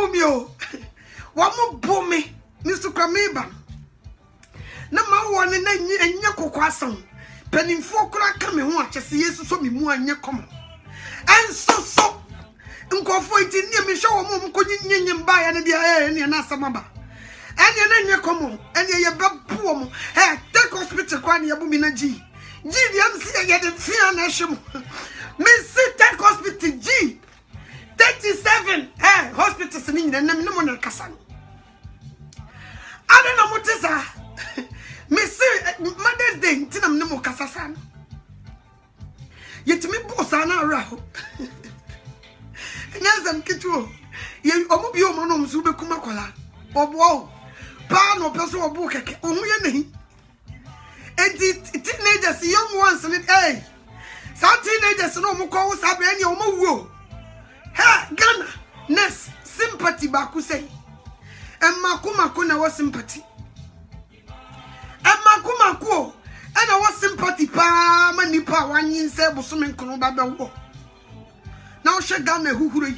bumio. Wamu bumi. Mr. Krameba. Na ma wone na enya kokwasan. Penimfo kura ka me ho akyese Yesu so me mu anya kom. Enso nkofo iti ne me hwe wo mo konyinyem ba ya ne bia ne na asamaba. Enya na nya kom. Enya ye babu mo. Take hospital kwa ne yabu mi na G. G dem si ye de fia na hwem. Me si take hospital G. 37 hospitals ni nyina na me mo na kasa no. Ade na mutisa. Me say Mother's Day ntina me mo kasa sa no. Yetimi bossa na raho. Nyazam kitu. Ye omo bi omo no msu be kuma kola. Obo pa no peso obo keke. Ohu ye nahi. Enti teenagers young ones ni some teenagers no mo ko sabe anya omo wuo. Ghana ness sympathy ba ku say. Emma na wa sympathy. Emma and wa sympathy pa manipa wanyin se bosome nkono ba bewo. Now she Ghana huhuru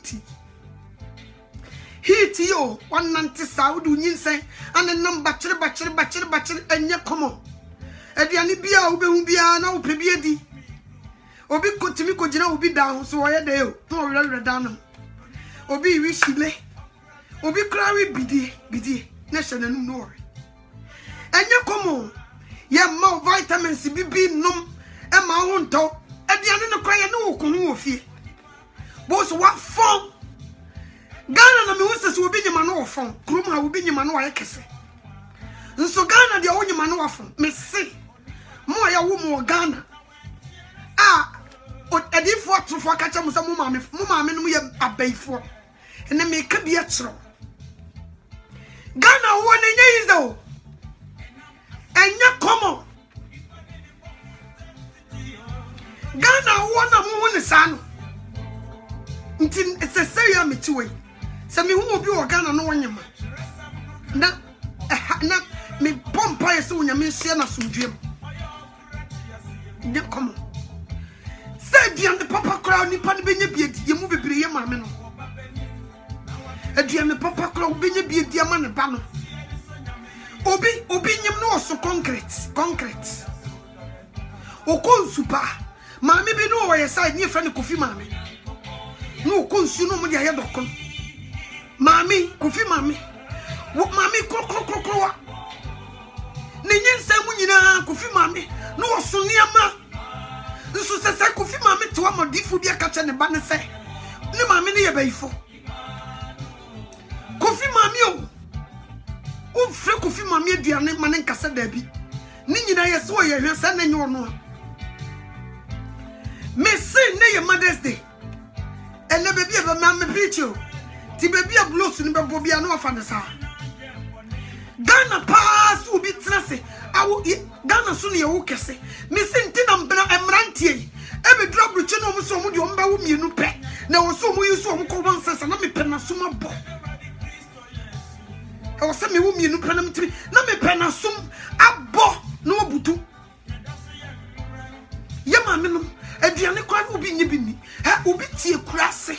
heat yo 190 Saudi nyin se and number bachire enye komo. Ediani bia obehu bia na ope bia di. Obi kotimi kogina obi down so oye de o. To were down. Obi wi shile. Obi krawi bidie na shana nu no. Enye komo ye ma vitamins bibi nom e ma ho nto ediane no kwaye no okunu ofie bo so wa fon Ghana na me wose so obi nyima no ofon krum ha obi nyima no wa kese nso Ghana de onyima no wafon me se mo ya wo mo Ghana o edifo trofo ka cha mo sa mo maame no ye abaifo ene me ka bia chiro Ghana wo ne nyizo enya komo Ghana wona mu ne sano nti se ya metiwe se me hu obi wo Ghana no wonyema na me pompa ye se wonyame hye na somdwem ne komo se diam de papa kra ni pa ne benya biedi ye mu bebre ye maame no ediam ne papa kra benya biedi ama ne ba no Obi nyem no so concrete. Okon super. Maame bi no wo side ni friend Kofi maame. No konsu no mo dia ye dokon. Maame Kofi maame. Wo maame krokro wa. Ne nyensa mu nyina Kofi maame. No wo so niama. Nso sese Kofi maame to amodifo bi aka che ne ba ne se. Ne maame ne ye bayifo. Kofi maame o. O fre Kofi maame aduane mane nkasa da bi ni nyina ye so ye hwe sa na nye ono me say na ye Mother's Day ele bebi e ba maame preach o ti bebi a blues ni bebo bia na ofa ne sa Ghana pass obi trase awo Ghana so ne ye wo kese me say ntina mbra emrantie e be dra bruche no mo so mo de o mba wo mienu pe na wo so mo yi so mo ko ban sesa na me pe na so ma bo o se me wo mienu panam tiri na me penasum abo no obutu ye ma me no aduane kwa obi nyi bi ni obi tie kurase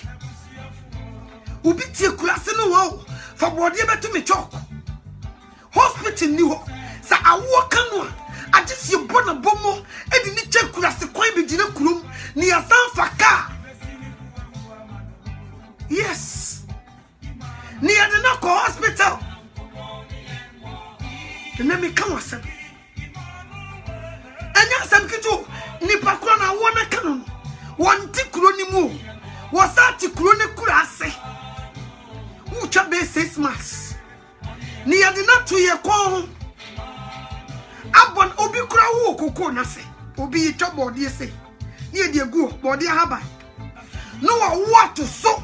no wo fa bode betu me chok hospital ni ho sa awo kanu a agisi bona bomo edi ni che kurase kwan be gina kurom ni asan faka yes ni adena ko hospital na me kan wasem enya sam kitu ni pakro na wona kanu wonti kuro ni mu wasati kuro ne kurase ucha be 6 months ni adena to ye kon abon obi kura wo kokko na se obi twa body se ni e de gu body haba no wa what so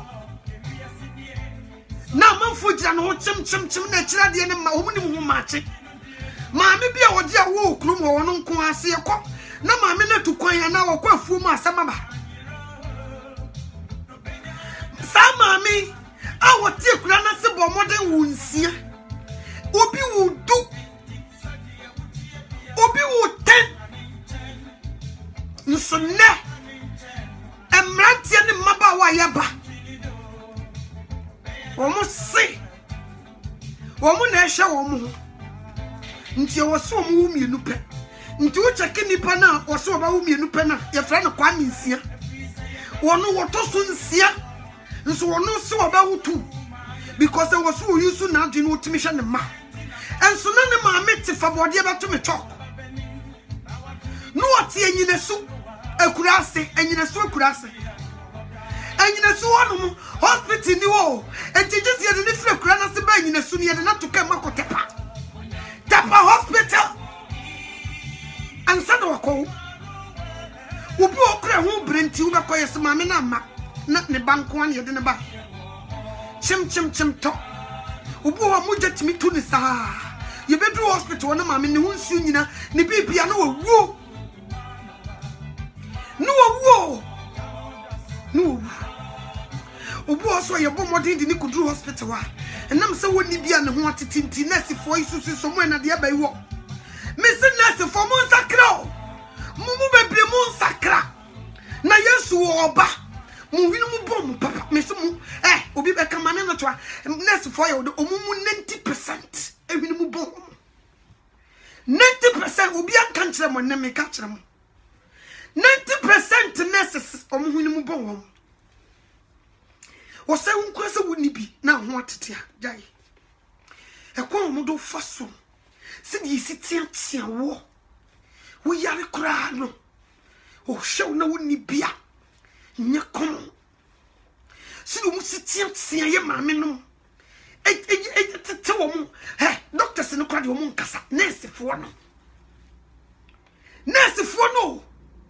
na manfo gira no chim na kira de ne ma omuni mu maache maame bia wodi a wo okrum wo no nko ase ekọ na maame na tu kwan ya na wo kwa afuo mu asama ba sa maame a wo tie kura na se bo moden wo nsia obi wo du obi wo 10 nso ne emrantie ne maba wa ya ba Omo se. Omo na ehwe omo. Nti e wo so omo mienu pe. Nti wo cheke nipa na wo so oba wo mienu pe na ye fra no kwa nsia. Wono woto so nsia. Nso wono se oba wo tu. Because e wo so use na adwene wo timi hwe ne ma. Enso na ne ma meti fa bode e beto me chok. No ati enyinesu akurase enyinesu akurase. Enyinesu wonu hospital ni wo. Entijesi ye de fre kura na se ba enyinesu ni ye de na to ka makotepa. Tapa hospital. Ansa do ko. Obi okra ho brenti wo be ko yes ma me na ma na ne banko an ye de ne ba. Chim to. Obi wa mo jetimi to ni sa. Ye be do hospital na ma me ne ho nsu nyina ne bibia na wo. No. Obu also ye bo modern di ni kudru hospital wa. Enam se woni bia ne ho atetinti nurse for isusu so mo na de bai wo. Me se nurse for mo sakra. Mumu bebre mo sakra. Na Yesu oba. Mu winu mu bom papa. Me se mu obi be kamane no toa. Nurse for ye omumu 90% winu mu bom. 90% obi anka nkire mo na me ka kire mo. 90% nurses omuhuni mu bon won. O se unko se woni bi na ho atete a jai. E kwa mu do faso. Se di sitia tia wo. Wo yare kura no. O hwe na woni bia. Nya kom. Se do mu sitia tia ye maame no. Tete wo mu. Doctors no kwa de wo mu nkasa. Nurse fo no. Nurse fo no.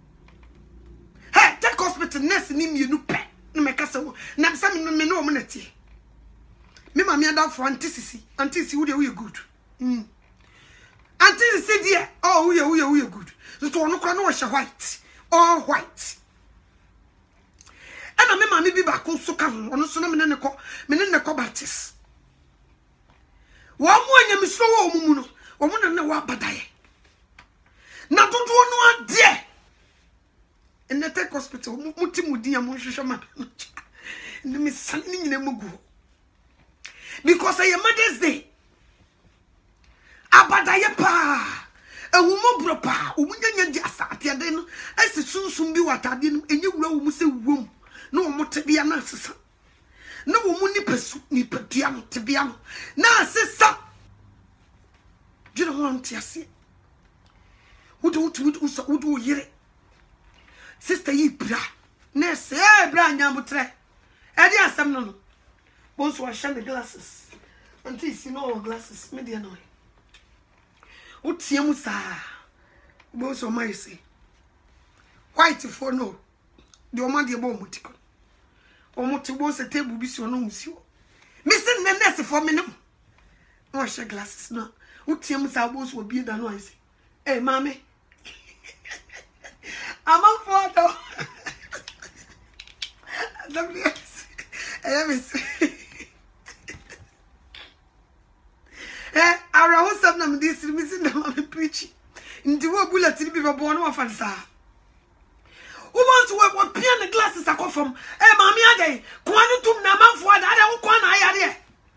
Take hospital nurse ni mienu pe no me kasa wo na sa me no mo natie me ma me ada for antisisi wo de we good antisisi dia we good so ono kwa no hye white all white ana me ma me bi ba ko so ka ho ono so na me ne ko baptist wo mo anya me so wo mu no wo mo na wa badaye na dodo no ade in the tech hospital, Mutimudia Monshama. Me sanning in a mugu. Because I am Mother's Day. Abadaya pa. A woman bropa, Umunya Jassa, Tiadeno, as the soon be what I didn't, and you will say womb. No more to be an answer. No woman nippers, nippiano, tibiano. Now, sister. You don't want to see. Who do you? Sister yi bra nurse bra nyamutre edi asem no bonso wa shame glasses until see no glasses me dey no utie mu sa bonso mai say white for no de o ma de bo mutiko o muti bonso table bi si o no musio me say nurse for me no o share glasses no utie mu sa bonso obi da no I say mama I'm a photo. Let me see. I was something this missing the preaching. Into what bullet to be born of answer. Who wants to work what piano glasses I come from? Mammy, I quantum Naman for that. I don't want I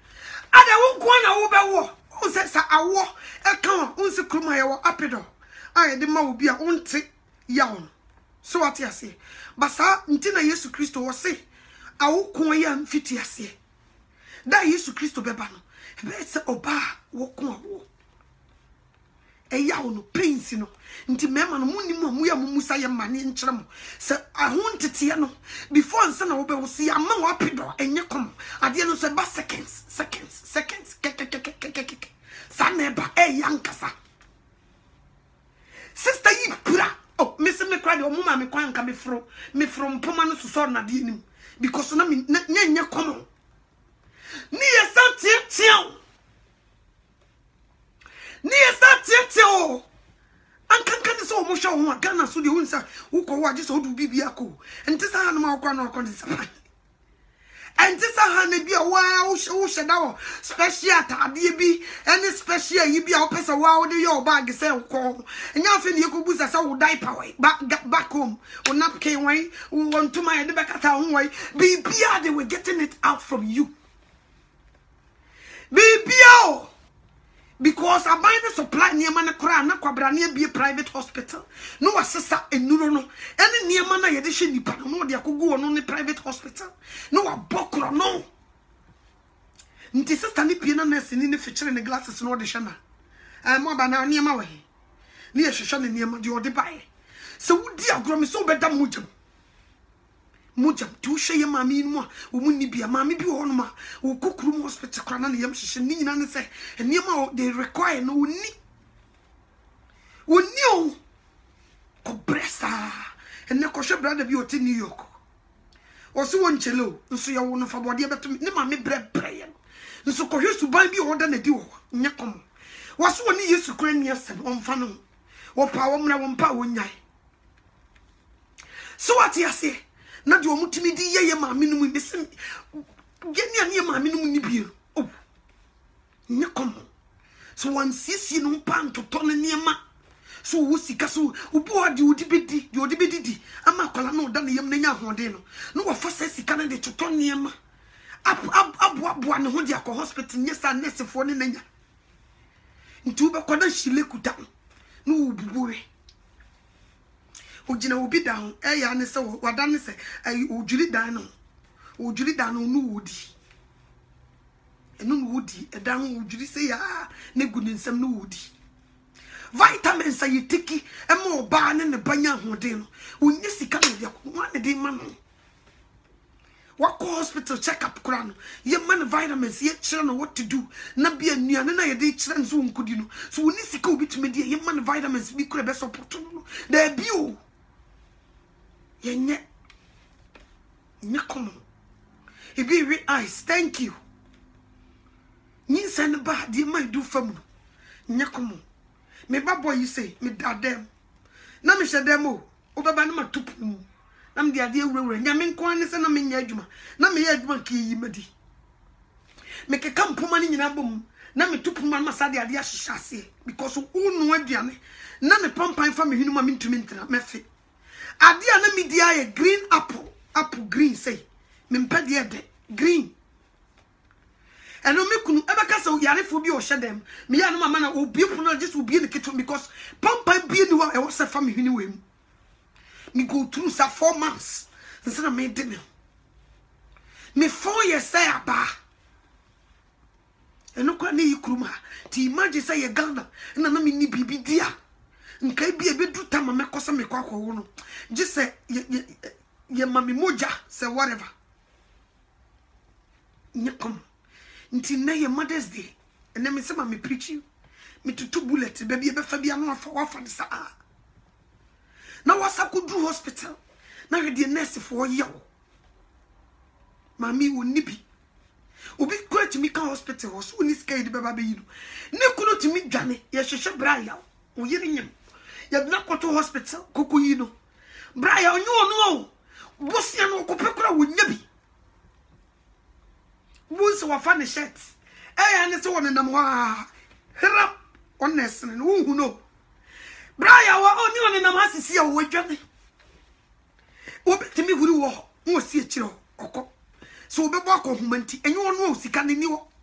don't want who says I war a come on Sukruma or Apido. I the ma will be a own trick yawn. So what you say? But sir, until Yesu Christo was say, I will call you and fit you say. That Yesu Christo bebano. It's oba walk on. A yawn pains, you know. Until Mamma Munimu Musaya Mani in Chram. So I wanted to know before son of will see a man wapido and you come. I didn't say but seconds. Saneba, a young cassa. Sister Yipura. Oh, Miss me cried your mama me kwan come from Pomano to Sor Nadim because na me nya komo. Ni esa tientio. An kan so mo sha ho Ghana so de hunsa wo ko wa just odu bibia ko. Enti sa no ma kwa no ko disa. Enti sa ha na bia wa wo sheda special tade bi any special yi bia wo pesa wa wo de your bag say ko. Enya afi ne ekobusa sa wo diaper way back home. Wo napkin way wo want to my de bekata ho way. Bibia they were getting it out from you. Bibio. Because I buy the supply near mana kra na kwabrania be a private hospital. No assessor and no. Any near mana yedition nipa no dia kogu on the private hospital. No a bokra no. Nti sister ni pie na nurse ni ne feature ne glasses no de shana. Mo ba na near ma we. Ni e hwehwe ne near ma de ode bae. So wudi agro me so beda mujam. Mujam tu hwe ye mami no a wo munni bia mami bi wo no ma wo kokuru hospital kra na yam hwehwe ni nyina ne se niam they require no woni o ko bresa enne ko hwe brother bi o te New York o so won chelo nso ye wo no fa bode beto ne mami brebre ye nso ko hwe suban bi o da na di wo nya kom wo so woni Yesu kra ni asem on fa no wo pa wo mra wo mpa wo nyai so what you say na de omutimi di ye maame no mu besim geni ane maame no mu ni bie oh nyakom so wan sisi no pan toto ne niema so wo sika so obo ade odi bedi ama kwala no da ne yam na nya hode no wo fa sika na de toto niema abu ne ho di akọ hospital nyesa nurse fo ne nanya ntu be kwada shile kuta no obubuwe ojina obi down ya ne se wada ne se ojuri dan no no wodi enu no wodi edan ojuri se ya ne gu ne nsam no wodi vitamins ayi tiki ema oba ne banya hode no onye sika no dia ko ane de ma no wako hospital check up kura no ye man vitamins ye kire no what to do na bia nuane na ye de kire nso nkudi no so oni sika obi tumi de ye man vitamins bi kura be support no da bio yenye nyakomo ebi we eyes thank you nyin send ba de mai do fam nyakomo me babo you say me dadem na me hyedem o obeba na matupum na me de ade ewurawura nyame nko ane se na me nya adwuma na me ye adwuma ke yi madi me ke kampoma ni nyina bom na me tupuma na sade ade ahyehyase because unu aduane na me pampan fa me hinu ma me ntumi ntra me fe ade na me dia ye green apple green say me mpa de de green eno me kunu ebeka se yarefo bi o hyedem me ya no mama na obi puno just obi ne keto because pampan bi ni wa e wo se fa me hinu wem me go through sa 4 months instead of me dinner me 4 years say aba eno kwa ne yikruma ti imagine say ye Ghana na me ni bibi dia nkai bi ebedu tama me kosa me kwa wo no just say ye mami moja say whatever nyakom nti na ye Mother's Day ene me say me preaching me tutu bullet baby ebe fa bia no afa wafa de sa na wasa ko do hospital na we de nurse for ye mami woni bi obi ko timi ka hospital ho so ni sky de baba be yi no ne kuno timi dwane ye hwehwe bra ya o yiri nyem ya na koto hospital koko yi no bra ya onyo no bosia no ko pekura wonya bi wo se wa fa ne shirt ya ne se wona nam wa hera honest no hu no bra ya wa oni wona nam asisi ya wo dwane wo betimi huru wo wo si ekire okọ so obebo akohumanti enyo no osika ne ni wo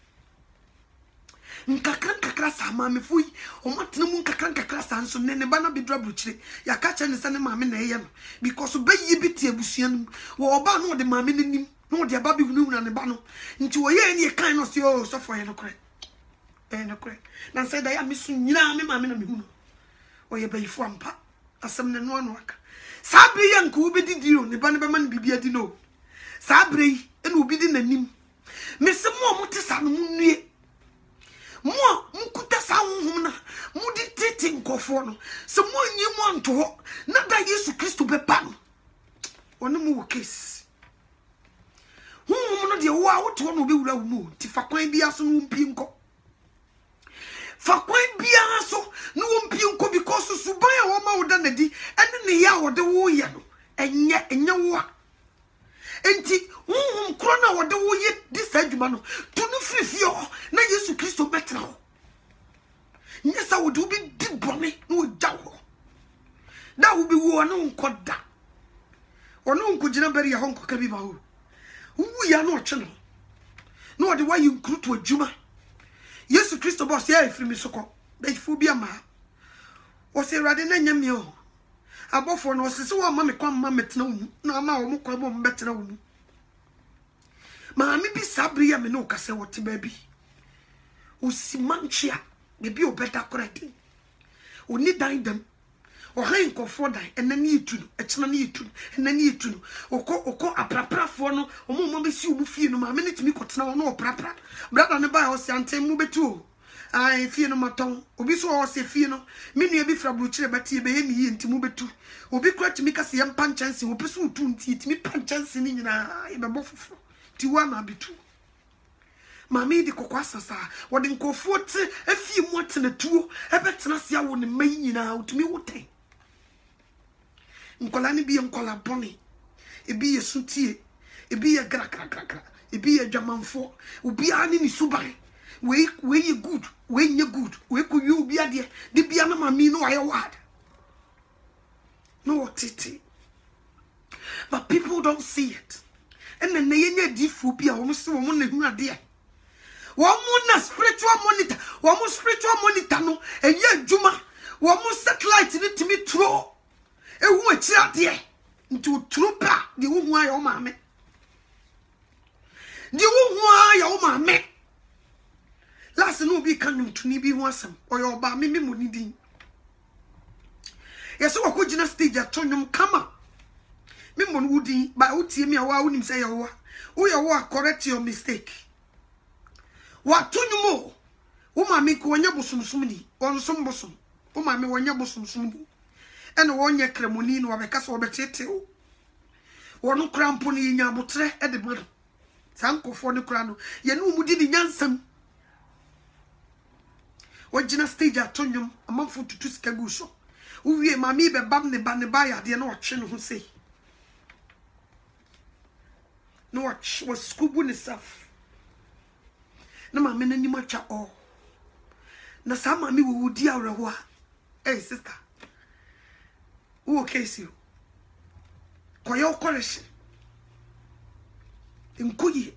nkakra sa maame fui o matena mu nkakra sa nso ne bana bidra bruchire ya ka che ne se ne maame na eye no because be yi biti abusua no wo oba no de maame nanim no de aba bi hunu na ne ba no nti wo ye ne kan no se o so for ye no kre na say da ya misu nyina me maame na me hunu o ye bayifo ampa asem ne no aka sabre ye nka obedidi o ne ba ne be man bibia di no sabre yi e no obi di nanim me se mo te sa no munue mo mukuta sa honhom na mudi tete nkofo no se mo nyi mo nto ho na da Yesu Kristo be pa no wonu mu case honhom no de wo a wo to no be wura wo mu ti fa kwan bia so no mpi nko fa kwan bia so no mpi nko because suban ya wo ma wo da na di ene ne ya wo de wo ye no enye wo enti krona wode wo ye disadwuma no to no frifio na Yesu Kristo betra ho nyesa wode obi di bone no jawo da wo bi wo no nkoda ono nkogina bari ya honko ka bi ba wo wu ya no oche no no the way you include to a juma Yesu Christo boss ya efiri mi soko be phobia ma o se rade na nyame o abofo no se wo ma me kwa ma metena wu na ma wo kwa bo mbetena wu ma mi bi sabri ya me no kase wote ba bi o si manchia be bi obeda korade o ni dan dem o han nkofo dan enani etunu echena na etunu enani etunu oko apraprafo no o mo be si o bu fie no ma me netimi kotena wo no oprapra brother ne ba o se antem mu betu o ai fie no maton obi so o se fie no me nua bi fra bruchire batie be ye ni ye ntimu betu obi kura timi kase ye mpa chance o pesu utu nti timi pan chance ni nyina e be bofofo ti wa na betu mami di kokwa sasa wodi nkofo te afie mu atena tuo e betena sia wo ne mai nyina utumi woten nkola ni bi nkola boni ebi ye sutie ebi ye gra ebi ye dwamanfo obi ani ni suban we ye good we nye good we ku yu bi ade de bia na mami no aye wad no titi but people don't see it and then ye nye di fu bia wo so wo na hu ade wo na spiritual monitor no eye adwuma wo satellite ni timi tro ehu achira de nti trupa de wo hu aye o maame de wo hu aye o maame last no bi kan ntuni bi hu asem oyo ba me moni din yeso wo kogina stage atonyum kama me mon wudi ba utie me awa unim say yawa wo yawa correct your mistake wa tonyumo wo maame ko wonya bosomsom ni onsom bosom wo maame wonya bosomsom ni ene wonye kremoni no wabeka so obetetew wono krampo ni nya botre e de bro sankofo ne kra no ye no mudi ni nyansam wajina stage atonyum amamfo tutu skagu so uwie mami be bam ne ba ya de na otwe no ho sei no watch was skubu ne saf na mami na ni macha o na sa mami wo wudi awreho a hey sister who case you koyo koreshi nkuyi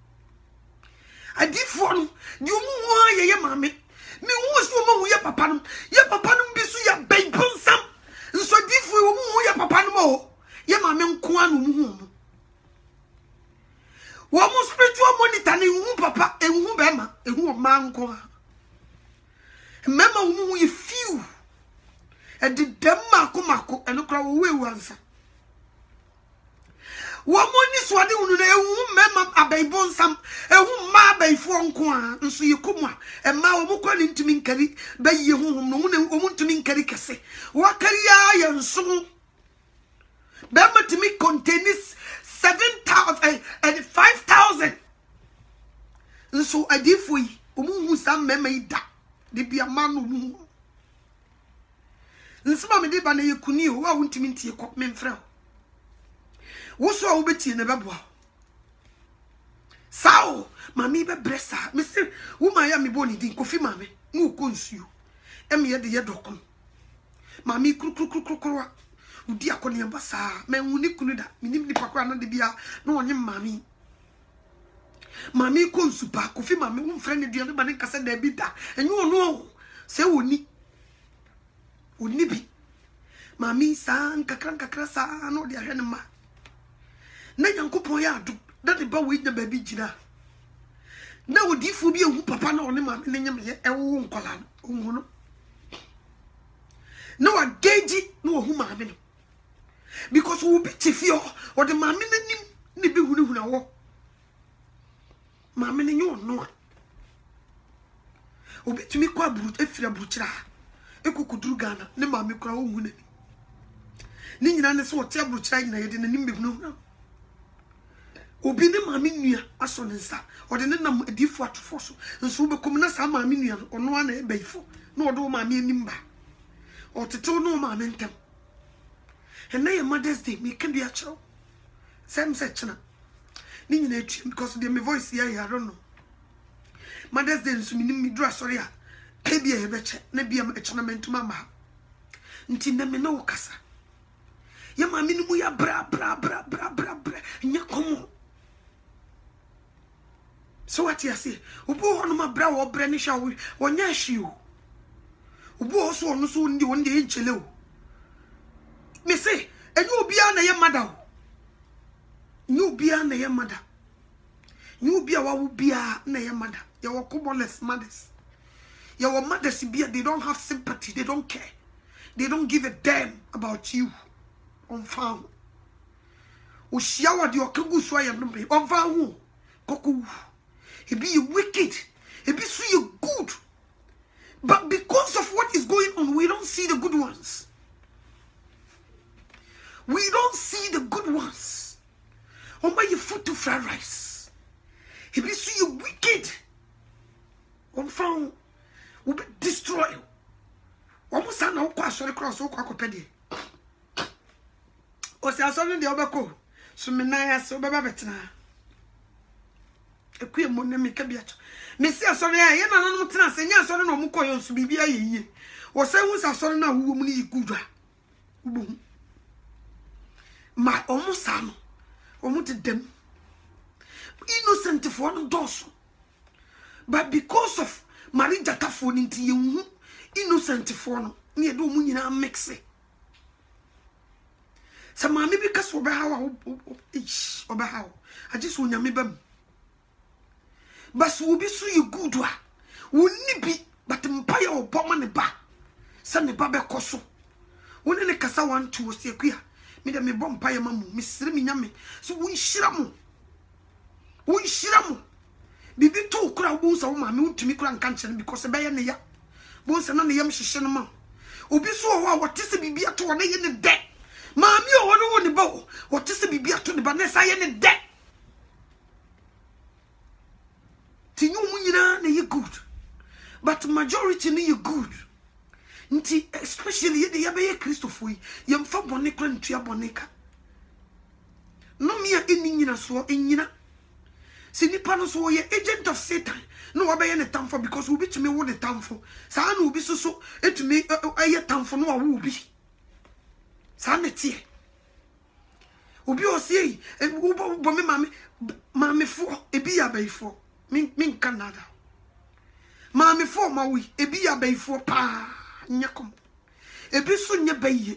adifo no di omu ye mami me wo so mo ye papa no bi so ya baibonsam nso difo wo mo ye papa no mo ye mami nko anu mu hu wo mo spiritual monitor ni hu papa ehu bema ehu o ma nko a mema wo mu ye few edi dem mako enokra wo wewu ansa wo mo ni so ade hunu na ehu mema abaibonsam ehu ma abaifo nko a nso ye komwa ema wo mo kwa ni ntimi nkari ba ye huhum no mo ntimi nkari kese wakari ya nso ba matimi contains 7,000 and 5,000 nso adifo yi omuhu sam mema ida de bia manu mu nsima me de ba na yekuni o wa wontimi ntie ko memfrɛ wo so a wo betie ne beboa sao mami be bresa me se wo ma ya me boni din kofi mami mu ko nsuo em ye de ye dokom mami kru udi akoni ambasa me huni kunu da minim ni pakwa na de bia na onye mami ko nsupa kofi mami wo mfrɛ ne duane ba ne kasa da bi da enyo ono se woni bi mami san kakra sa no de ahwe ne ma na yankopon ya adu da de ba we nya ba bi gina na odifo bi ehu papa na one mami ne nyam ye ewo nkola no no na wa geji na ohu mami no because we be tifio or the mami nanim ne bi hunu wo mami ne nyo no obi tumi kwa buru efira buruchira ekukuduru Ghana ne mami kura wo hunu ni nyina ne so wote aburuchira nyina ye de nanim be hunu obi ne mami nua aso ne nsa o de ne nam adifo atofo so nso be kom na sa mami nua ono ana ebaifo na o do mami anim ba o tetew no mami ntem. And now your Mother's Day, me can be a child. Same section. Because they my voice here, I don't know. Mother's Day, so me dress sorry. Maybe a betcha, maybe a chanaman to mama. Until me no cassa. Ya mammy, we are bra, and ya come. So what you say? Ubo on my brow or brenisha or nyash you. Ubo also on so in the one day in Chile. Me say, and you be an a mother. You be an a mother. You be a what be a mother. Your commonness mothers. Your mothers, they don't have sympathy. They don't care. They don't give a damn about you. On farm. O shower the okugu so ya no be. On farm. Koku. He be wicked. He be so you good. But because of what is going on, we don't see the good ones. We don't see the good ones. On my food to fried rice. He be so you wicked. On farm. Will be destroy you. Almost an hour sorry cross or quackopedy. O say sorry the obako. So menaya so baba betna. A queer money make a biat. Missy sorry, I am not trans and yes, sorry no muko so be a ye. Or say was a sorry now who woman good. Boom. My almost son. Almost them. Innocent for no dorsal. But because of Marija Tafon into you, innocent for no, near do munina mix it. Some mammy because of how each or how I just want me bum. But will be so you good one. Wouldn't be but empire or bomb the bar. Sunday Baba Cosso. One in a cassa one to was a queer. Made me bomb pie mamma, Miss Reminyame. So we shiramu. We shiramu. Bibi two crowd bones of my moon to me crank cancer because a bayonet. Bones and on the yam shishanama. Obi so what is the baby at 1 in the deck. Mammy, oh, no, the bow. What is the baby at the Vanessa in the deck? Tinu munina you good. But majority you good. Nti especially the Yabe Christopher, yam for bonica and tia bonica. No mere in so in Sinipanos were agent of Satan. No, I any time for because we be to me what the time for. San will be so it to me a time for no will be. Sanity. Ubi or say, and Ubo mammy for a beer bay for min Canada. Mammy for Maui, a beer bay for pa Yakum. A bisun ya bay.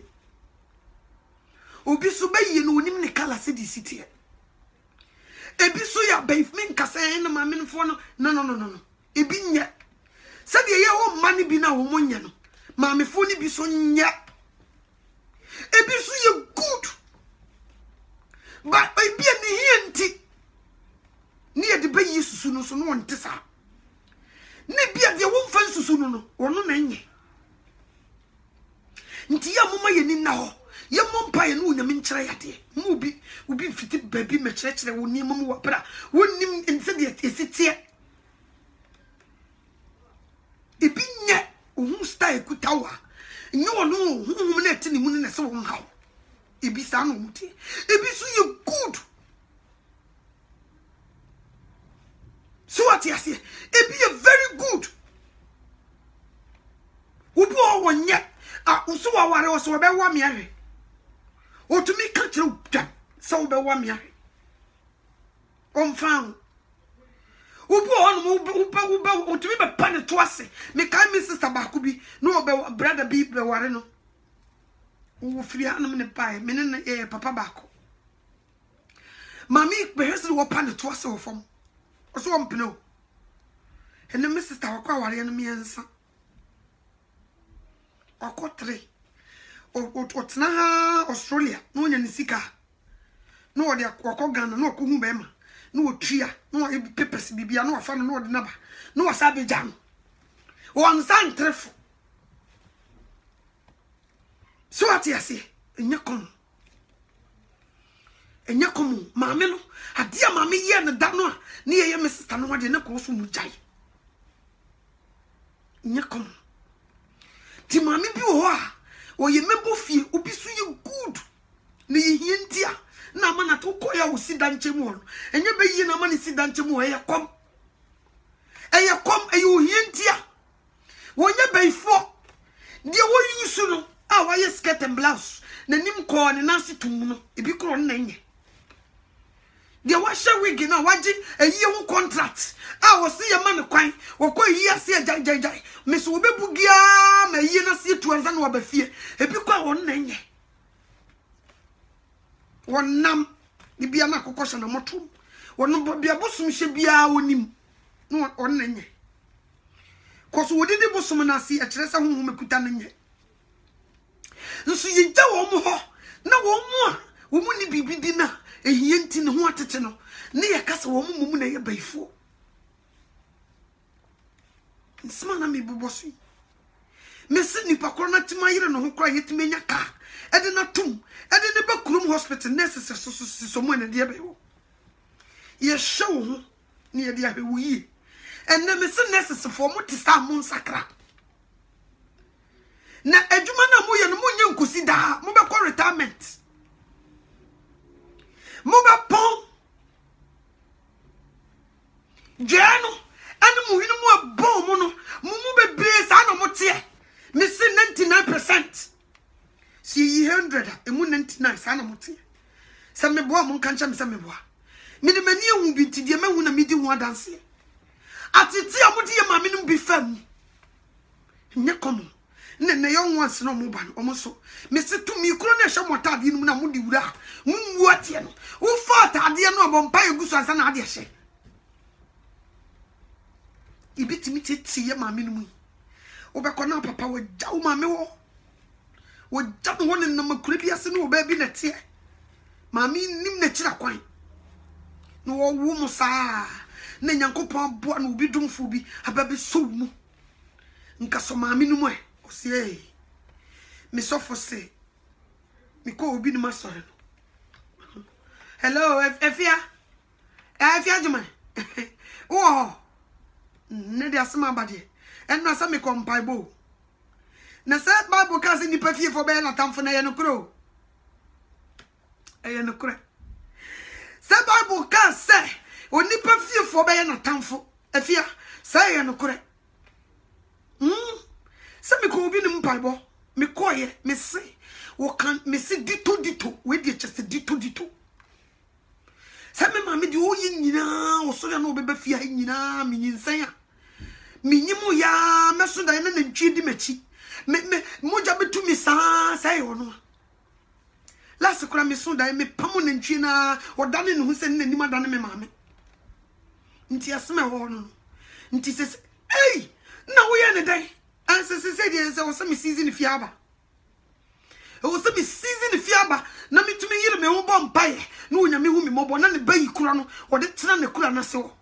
Ubi so bay no nimni cala city. Ebi so ya beef min kasa en ma min fo no no ebi nya said ye o mani bi na wo monya no ma me fo ni bi so nya ebi so ye good but ebi ni hienti ni e de bayi susu no so no won tesa ne bia de wo mfa susu no wono na nye nti ya moma ye ni na ho ye mompa ye no nyame nkyere yade mu ubi fiti baby me kyerɛkyerɛ wo ni mamu wa bra wonnim nse de esitie ebi nye ohun style kutawa nye wono ohun na eti ni mu na se wo hawo ebi sa no muti ebi so ye good so what you say ebi ye very good ubi o wonye uso wa ware o so be wa me ahwe o to me ka kire dam so be wa me ahwe on fan ubi o no o to me be pan to ase me ka me sister ba ko bi no be brother bi be ware no wo firi anam ne pai me ne papa ba ko mami be hesi wo pan to ase wo fom o so mpno ene me sister wa kwa ware no me ensa okotre o tena Australia no nya nisika no de akoko Ghana no ko hu be ma no otria no e papers bibia no afa no de naba no wasabe jam o ansan trefo so ati ase enya kom maame no adia maame ye ne da no a ne ye me sister no de ne ko so mu jai enya kom ti mami bi ho a o ye mebo fie obi so ye good ne ye hientia na mana to ko ya wo sida nchemu no enye be yi na mana sida nchemu e ye kom e yo hientia wonye be fo de wo yusu no a wa ye skirt and blouse na nim ko ne nasi tum no e bi kro na nye dia wa hye wig na waji eyi ho contract a wo se ye ma me kwan wo ko yi ase jai me so obebu gia ma yi na se tu anza na ba fie ebi kwa won na nye wonnam ni bia na kokosha na moto wonno bia bosum hye bia wonim no on na nye koso wodidi bosum na ase a kire se honhom mekuta na nye nso ye gya wo mo ho na wo mo a wo mu ni bibidi na ehie nti ne ho atete no ne yakasa wo mu na ye baifo nsema na me bobosu mesi nipa koro na timayire no ho kora yetimenya ka ede na tum ede ne bakurum hospital nurses so mo ne de bewo ye show ho ne ye de abewu yi enne mesi nurses fo mo ti sa mo nsakra na adwuma na mo ye no mo nye nkosi da mo be ko retirement mo ba pon jeno anu mu hinu mo abon mo no mo bebre sa na mo tie me se 99% si 100 emu 99 sa na mo tie se me boa mo kancha me se me boa me de mani ehu bi ti de mahu na me di ho adanse atiti amodi ye ma me no bi fam nye komo ne young ones no mo ba no omo so me se to mi kro na hye motade no na mo di wura mo nwu atie no wo fa tade no abompa egusu ansa na ade hye ibitimi titi ye ma me no mu obekọ na papa wo jaw ma me wo jaw ho ne na makura bi ase no wo ba bi na tie ma me nim na kira kwan no wo wu mo saa na nyankopon boa no bi dumfo bi ababe so mu nka so ma me no mu o se me sofo se me ko obi ni masore no hello efia juma oh ne dia sama bade enna sa me kom Bible na sa Bible ka se ni pafie fo be na tamfo na ye no kro eye no kro sa Bible ka se oni pafie fo be na tamfo afia sa ye no kro sa me ko obi ni Bible me koye me se wo kan me se dito we di chese dito sa me ma me di oyi nyina wo so ya no be ba fie nyina me nyinsan ya minyimu ya meso da na ntwi di machi me moja betu mi sa sai wono last kura me so da me pamo na ntwi na odane ne hu se ne nim adane me maame nti asema ho no nti se ei na wo ye ne dai anse se de se wo se me season fiaba wo se me season fiaba na metumi yire me ho bo mpaye na onya me hu me mobo na ne bayi kura no ode tena ne kura na se wo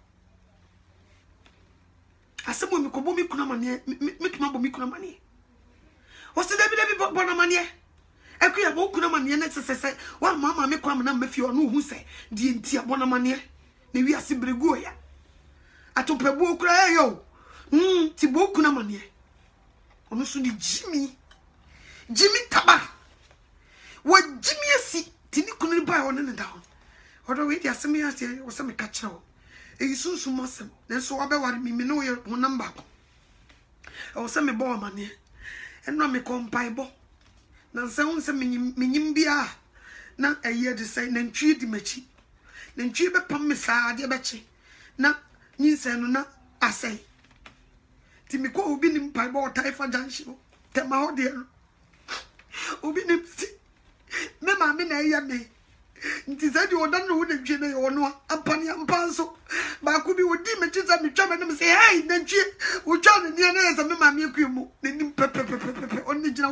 asemo mi kobo mi kuna manie mi tuma bo mi kuna manie o se debi bo na manie ekuya bo kuna manie na sese wa mama mi kwa na mafi onu hu se die ntia bo na manie na wi ase bregu ya atopebu okura yo ti bo kuna manie onu so di jimi taba wa jimi asi tini kuna ni ba onu ne da odo we di asemi ase o se me ka kire o eyisunsu mosem nenso wabeware mi no ye ho number ko o se me bo amane eno me kompai bo na nse hun se menyim bia na eye de sai na ntwi di machi na ntwi be pam me saa de be chi na nyinse no na asai ti me ko obi ni mpai bo taifa janshi tema ho de obi ni ti me ma me na eye me nti zadi odan no de dwe na yo no ampani ampanso ba ku bi odi me tisa me twa me no say hey na ntwe wo twa ne ne na me ma me akumu ne nim pepe onni jira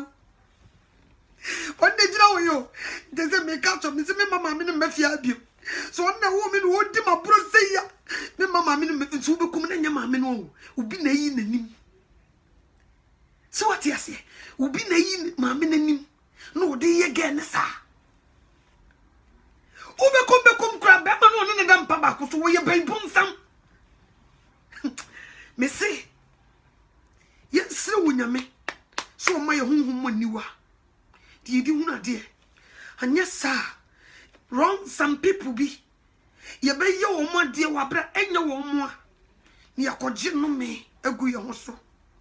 wo yo de se me ka to me se me mama me no mafia bio so onna wo me no odi ma bro say ya me mama me no me so be kum na nya ma me no obi na yi nanim so what you say obi na yi ma me nanim no odi ye ge ne sa Ubekom crab, but no, no, no, Papa, so we are paying some. Me say, yes, so when you me, so my home when you are. Do you do not, dear? And yes, sir, wrong some people be. You be your my dear wabra, and your more. You are called no me, a good also.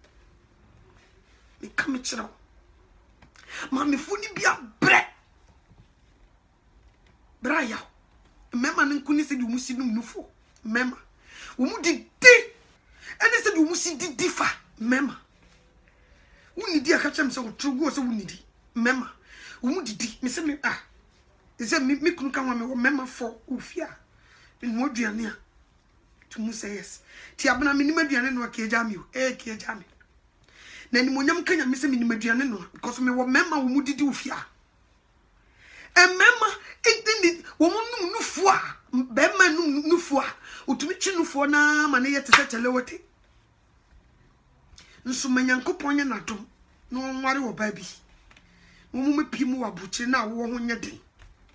Me come it out. Mammy, funny be a bread. Braya, mema nkuni se di umusi num nufo mema umu di ene se di umusi di fa mema wuni di aka chem se otrugo se wuni di mema umu di me se me se me kunu kan wa me mema fo ofia mo duane a tumu say yes ti abana me ni maduane no ka eja mi o ka eja mi na ni monyam kanya me se me ni maduane no because me wo mema wo mu didi ofia mema edini wo mu nufu a be ma nufu a otumi chi nufu na ma ne yete se chelewete nso manyankopon nya nadom no nware wo ba bi wo mu mepi mu wabuchi na wo ho nya den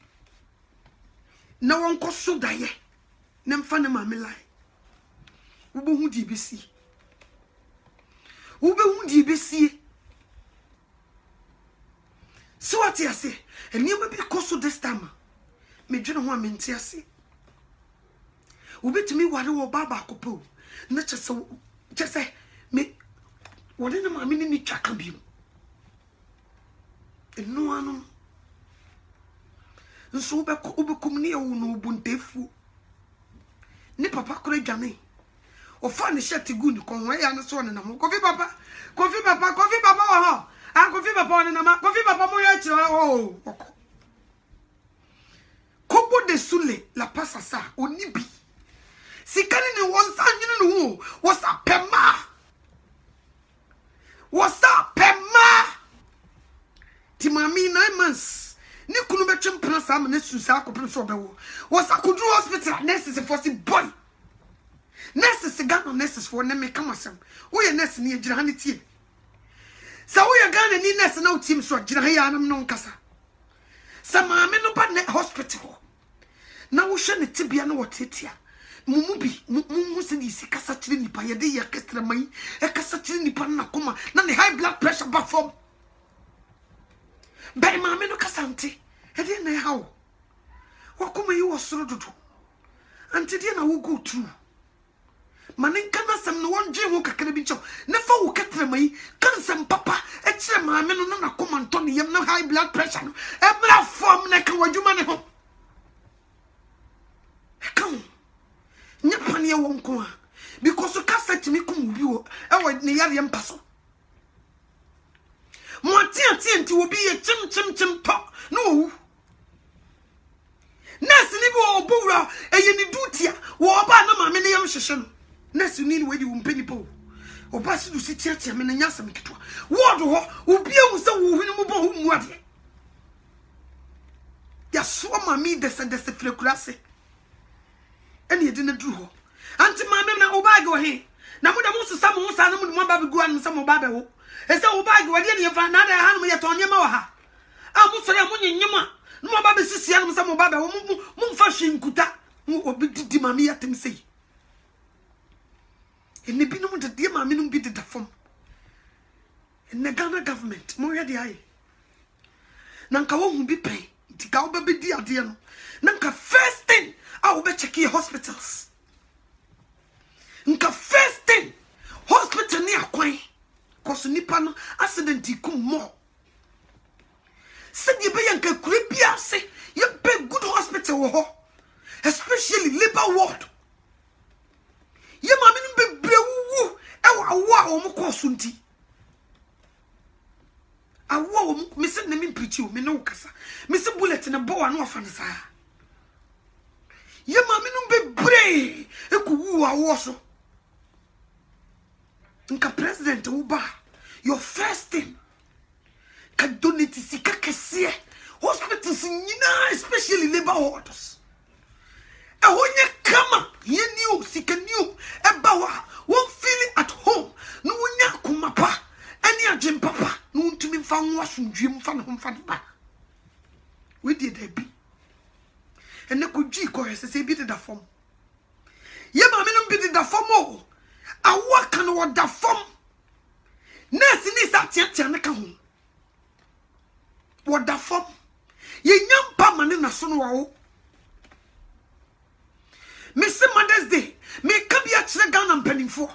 na won koso daye na mfa ne ma me lai wo bo hu di besi wo be hu di besi so what you say eni ma bi koso this time me dwene ho amenti ase wo betumi ware wo baba akopo na chese me wode na ma me ni twaka bi enu anu nso ube komni ya no buntefu ni papa kore dwane o fa ne shati gun ko ho ya no so ne na mo kofi papa wa ha kofi papa ne na ma kofi papa mo ya chi kobo de sule la passa sa onibi sikani ni wonsa nyine no wosa pema timami 9 months ni kunu betwem pran sa ma na susa akopre so bewo wosa kudu hospital nurses for si boy nurses Ghana nurses for na me kama sam wo ye nurse ni ejira hani tie sa wo ye Ghana ni nurse na utim so ejira ha ya nam no nkasa sa ma me no ba ne hospital na wo hwe ne tibia na wotetia mumu bi mumu se ni sikasa kire nipa ye de ye kestra mai e kasa kire nipa na koma na ne high blood pressure ba form Bari mama no kasante e de na hawo wakoma yi wosoro dodo ante de na wo go through manen kana sam no wonje ho kakra bi ncho na fa wo katra mai kan sam papa e kire mama no na koma nto ne yem na high blood pressure no e bra form na ka wadwuma ne ho come nyapane wo nko a because kasate mi kum bi wo e wo ne yare mpaso mo ati wo bi ye chim to no nurse ni bi wo bowra eye ni duty a wo ba na ma me ne yam hyehye no nurse ni we di wo mpani po o ba si du si tiatia me na nyasa me ketwa wo do ho obi ehu se wo hunu mo bo hu mu ade ya so ma mi de se frekurase eni edi na duru ho anti ma me na o ba ge o he na mo da mo susa mo sa na mo ba be gu an mo ba be wo ese wo bag wadi ne fa na da ha no ye tonye ma wa ha a mo sore mo nyinyima no mo ba be sisia no se mo ba be wo mo mfa hwinkuta mo obi didi ma me yatem sei ene bi no mo de ma me no bi de da fom ene Ghana government mo ye de aye na nka wo hu bi pen ti ka wo be di ade no na nka first thing a wo be check your hospitals nka first thing hospital ni akwan koso nipa no accident ikum mo se di be yanka kure bia se ye be good hospital wo ho especially labor ward ye ma me be brewu e wa wo mo koso nti awo wo me se na me preach o me no kasa me se bullet na bo wa no afa ne sa ye ma me be bre e ku wu awo so nka president uba your first thing ka donate sika kese hospitals nyina especially labor wards e honye kama ye new sika new e ba wa won feel at home no wonya kumapa ani agem papa no ntumi mfa nwa sondwem mfa no mfa ba we did that be ene ko gyi ko hese bi de da form ye ma me no bi de da form o awa kan wo da fom nurse ni sa tiatia ne ka ho wo da fom ye nyampa mane na so no wo me se Mother's Day me ka bia kire Ghana mpanimfo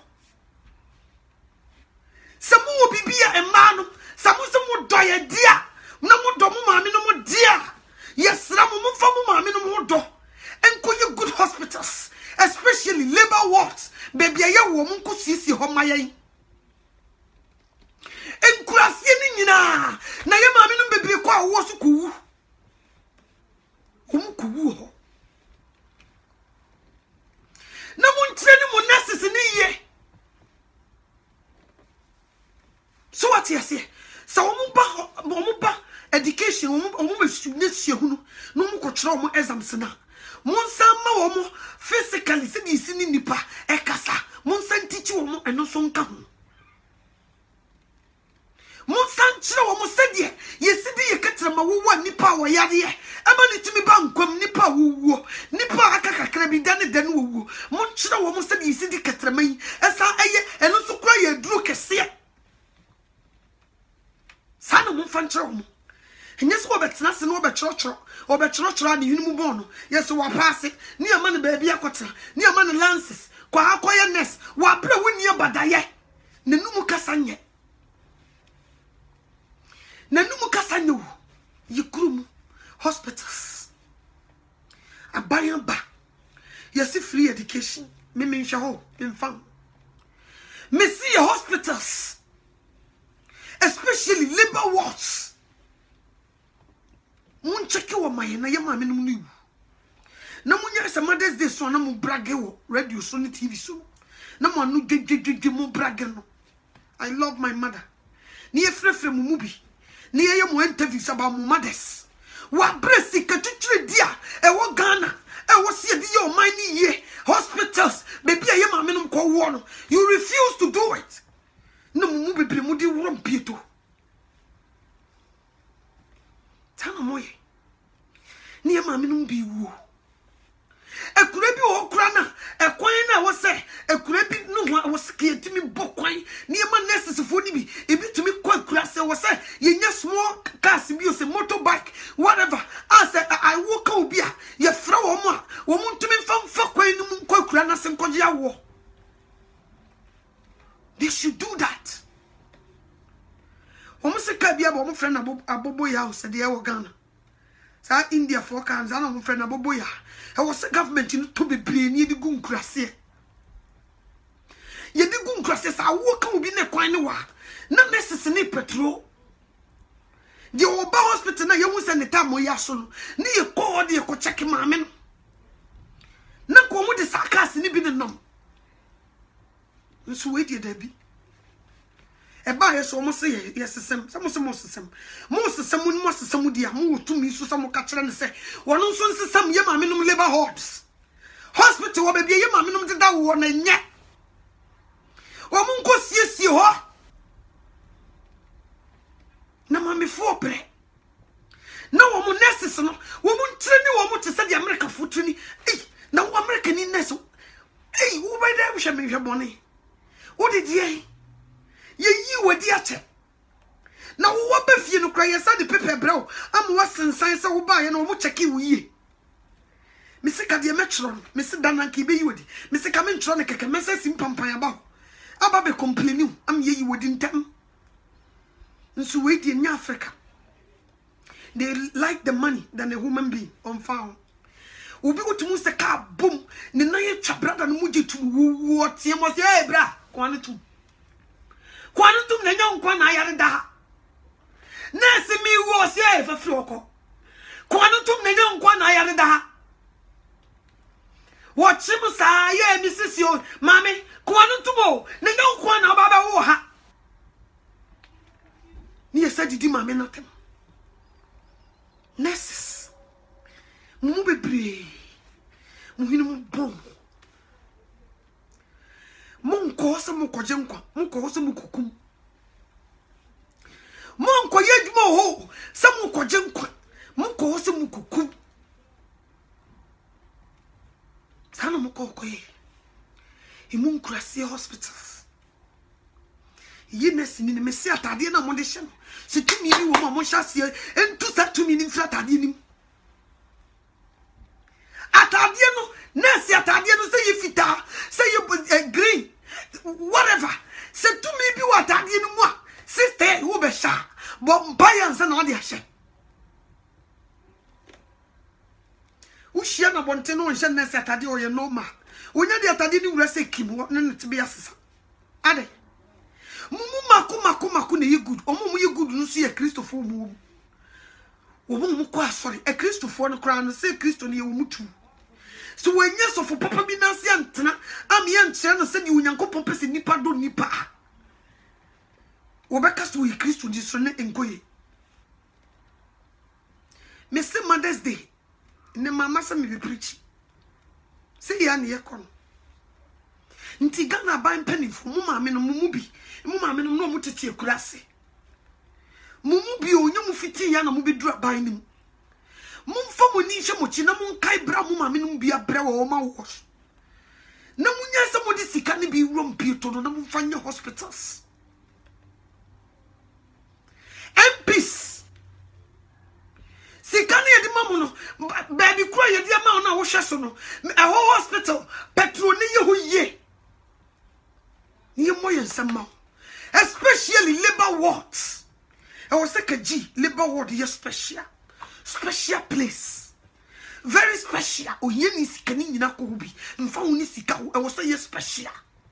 samu wo bibia emma no samu se mo do ye dia na mo do mo maame no mo dia yesra mo mfa mo maame no mo do enkoye good hospitals, especially labor wards. Baby aye wo mo nko sisi ho mayen. Enkurasie ni nyina na ye maame no bebre kwa wo so kuwu. Kuwu ho. Na mo ntreni mo nurses ni ye. So what you say? So omo ba education omo be student hunu no mo ko kire omo exams na. Mo nsan ma omo physically se di sini nipa e kasa. Mo nsan teach omo eno so nka ho. Monsan chire wo mo sedie yesidi ye ketrema wo wa nipa wo yare e ma ni timi ba nkwam nipa wo nipa akakakra bi dane dane wo mon chire wo mo sedie yesidi ketrema yi esa eye eno so kura ye duro kese sana mo fan chire wo mo enye so obetena se no obechoro ani hunu mu no yeso wa pass ni ama ne ba bia kotra ni ama ne lances kwa akoye nest wa bra woni abadaye ne numu kasa nye Nanumu kasano yikurum hospitals abayamba yesi free education me menhwa ho mfam me see hospitals especially labor wards mun cheki wo maye na yema me num niwu na munya se Mother's Day so na mu brage wo radio so ni TV so na mo anu dwedwedwe mu brage no. I love my mother ni efrefre mu bi ni ye mo interviews about mo mothers wa bresi katutire dia e wo Ghana e wo se di ye o man ni ye hospitals baby ye ma menum ko wo no you refuse to do it no mu bebre mu di woro pieto tana moye ni ye ma menum bi wo ekura bi wo kura na ekwan na wo se ekura bi no ho wo se ke timi bokwan ni ye ma nurses fo ni bi ebi timi kwa kura se wo se ye nya small cars bi o se motorbike whatever as I walk out bia ye fra wo mo a wo mo ntimi fa kwan ni mu kwa kura na se nkoje awo. They should do that. Wo mo se ka bia bo mo friend abobo ya o se de wo Ghana sa India for Kanza na mo friend abobo ya e was government in to be brain ye di gun krase ye di gun krase sa wo kan obi ne kwan ne wa na nurses ne petrol di oba hospital na ye hu se ne ta mo ya so no ne ye ko de ko check maame no na ko mo de sakas ne bi ne nom nso we di da bi e ba ye so mo se ye sesem se mo sesem dia mo tumi so se mo ka kire ne se wono nso sesem ye ma menum labor wards hospital wo be ye ma menum de da wo na nya wo mo nko siesie ho na ma me fo pre na wo mo nurses no wo mo ntire ni wo mo te se di America futuni na wo America ni nurse wo be da hwe me hwe bone wo de die ye yi wadi ache na wo ba fie no kra ye sa de pepe brew am wo sensan se wo ba ye na wo cheki wo yie me se ka de metro me se danan ki be yi wadi me se ka me ntro ne keke me se sim pampan aba be complain am ye yi wadi ntam nso we di in Africa they like the money than a human being on found obi wotumu se ka bom ne na ye twa brada no mu jetu wo tie mo se eh bra kwan tu Quantum na nyonkwa na yare da nesi mi wo se fa froko quantum na nyonkwa na yare da wo chimu sa ye mi sisio mami quantum na nyonkwa na baba wo ha ni esa didi mami notem nesis mu bebre mu hinu mu bom Monko se mo koje nkwa monko se mo kukum monko ye djuma ho se mo koje nkwa monko se mo kukum sana mo ko koye imun krase hospitals ye nesi ni me se atade na mo de hye no se tumi ni wo mo hyase entu sa tumi ni mfra atade ni atade no nesi atade no se ye fita se ye green whatever se to me bi what ade no mu a sister who be sha but mpa ya nsa na ode ahye wo hia na bonte no nhye nese atade o ye normal onya de atade ni wura se kibo ne tebe asesa ade mumu mako na ye good omumu ye good no so ye Christopher mu omumu kwa sorry e Christopher no kra no se Christo ne ye mutu so wenya so for papa bi na se antena am ye nkyere no se di onyankopon pese nipa do nipa obeka so ye Christo di so ne enkoye me se Mother's Day ne mama se me be preach se ya ne ye kono nti Ghana ban penifo mu maame no mu bi mu maame no no mu tete akurase mu bi onya mu fiti ya na mu be dura ban nim mu mfa mo ni hye mo chi na mu kai bra mu maame no bi abra wo ma wo na mu nya se mo di sika ne bi wrom bi to no na mu mfa nya hospitals MPs sika ne yedi mamu no baby kura yedi ama na wo hwe so no a hospital petrol ne ye ho ye ye moye nsema especially labor wards I was like a G labor ward ye special place very special o ye ni sika ni nyina ko bi mfa wo ni sika I was say ye special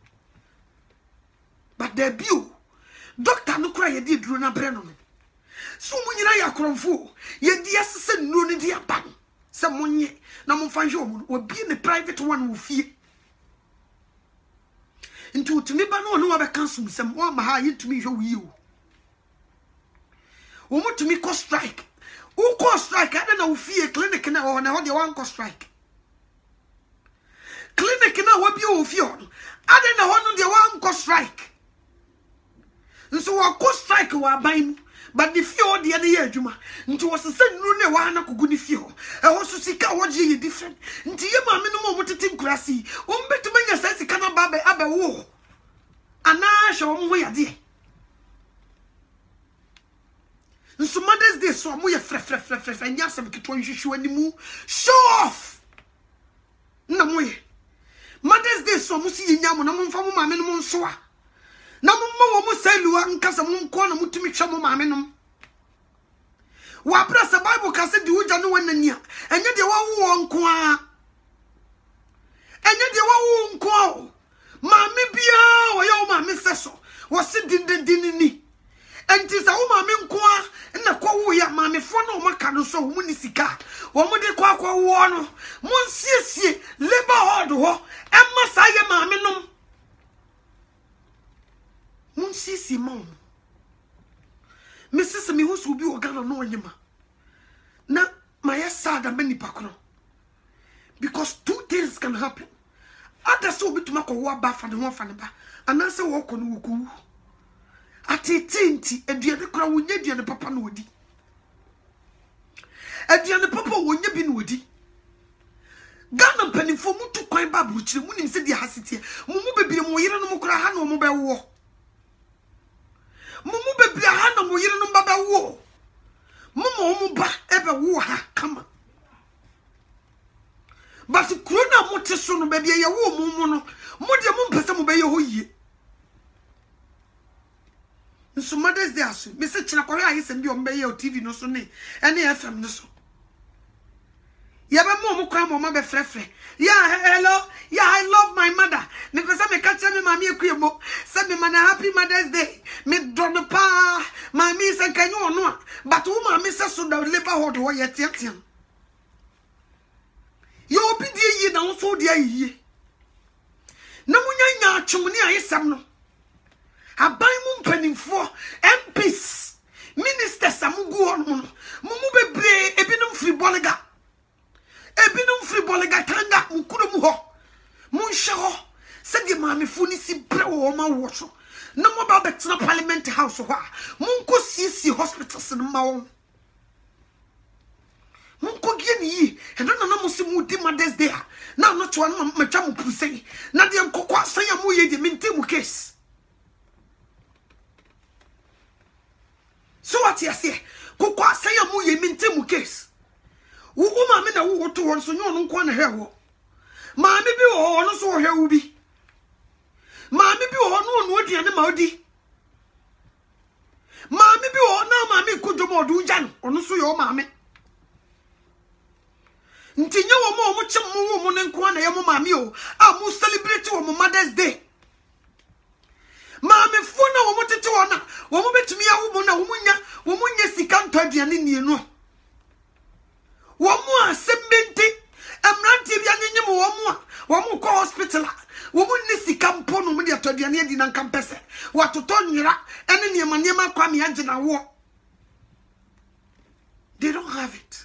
but there be doctor no kura ye di duro na bre no so mu nyina ya kromfo ye di asese nuro ne di aba se monye na mo fa hwe o obi ne private one wo fie into utumi ba no wa be cancel sem wa ma ha yitumi hwe wi o wo mutumi ko strike wo ko strike ada na wo fie clinic na ho na ho de wan ko strike clinic na wo bi wo fie ho ada na ho no de wan ko strike nso wa ko strike wa ban but the fie ho de na ye adwuma nti wo sese nuru ne wa na kogu ni fie ho e ho so sika wo je ye different nti ye ma me no mo mutete nkurasi wo mbetuma nya sa sika na ba abe wo ana hwe wo ho ya de nso Mother's Day so mo ye frefrefrefre nya sam kitwa nhwehwe animu show off na mo ye Mother's Day so mo si ye nya mo na mo mfa mo maame no mo nso a na mo mo mo saluwa nkasa mo nko na mutumi hwe mo maame no wa press Bible ka se di uja no wanani a enye de wawo nko a enye de wawo nko a maame bia wo ye wo maame seso wo se din ni enti sa wo maame nko a na kwa wo ya maame fo na wo maka no so wo ni sika wo mo de kwa wo no mo nsiesie labor hard ho emma sa ye maame no nsisi mom Mrs. me who will be organ no nyema na my sad and many pakro because two things can happen other so bit to make wa ba fa de ho fa ne ba anase wo ko no woku atitinti eduane kra wonya eduane papa no odi eduane papa wonya bi no odi Ghana penifo mutu kwan ba buruchire munim se di hasite mumu bebire mo yire no mo kra ha no mo be wo mumu bebire ha no mo yire no ba be wo mumu mu ba ebe wo ha kama but krona mo te so no ba bia ye wo mumu no mo de mo mpese mo be ye ho yie nso Mother's Day aso me se kira kware ayi se bi o mbe ye o TV no so ne ene FM no so ya ba mo kwa mo ma be frefre yeah hello yeah I love my mother me pesa me catch me mami ekuemo say me man happy Mother's Day me don pa mami se kanyo no a but wo mami se so da labor hard wo ye tiatiam yo obi die yi na wo so die yi na munya nya atwom ni ayesam no aban mu mpanimfo MPs ministers amugu on mu bebre ebinom free boliga kanga mukuro mu ho munhye ho se di maame fu ni si bre wo ma wo so na mo ba betena parliament house ho a munko CC hospitals no ma wo munko gie ni yi e no na mo si mu di Mother's Day na no to no ma twa mu pusei na de nkokọ asan ya mu ye de mente mu case so what you say kokọ asan ya mu ye mente mu case wo maame na wo to won so nyo no nko na he wo maame bi wo no so he wo bi maame bi wo no no aduane ma odi maame bi wo na maame kojomo odu jan ono so yo maame Ntinye wo mo chem wo mo ne nko na ye mo maami o a mo celebrate wo mo Mother's Day maami fo na wo mo tete wo na wo mo betumi ya wo mo na wo mo nya sika ntoduane nie no wo mo asembenti emranti bia nyenye mo wo mo ko hospital wo mo ni sika mpo no mo de atoduane adi na nkampese watoto nwira ene niema kwa me agina wo. They don't have it.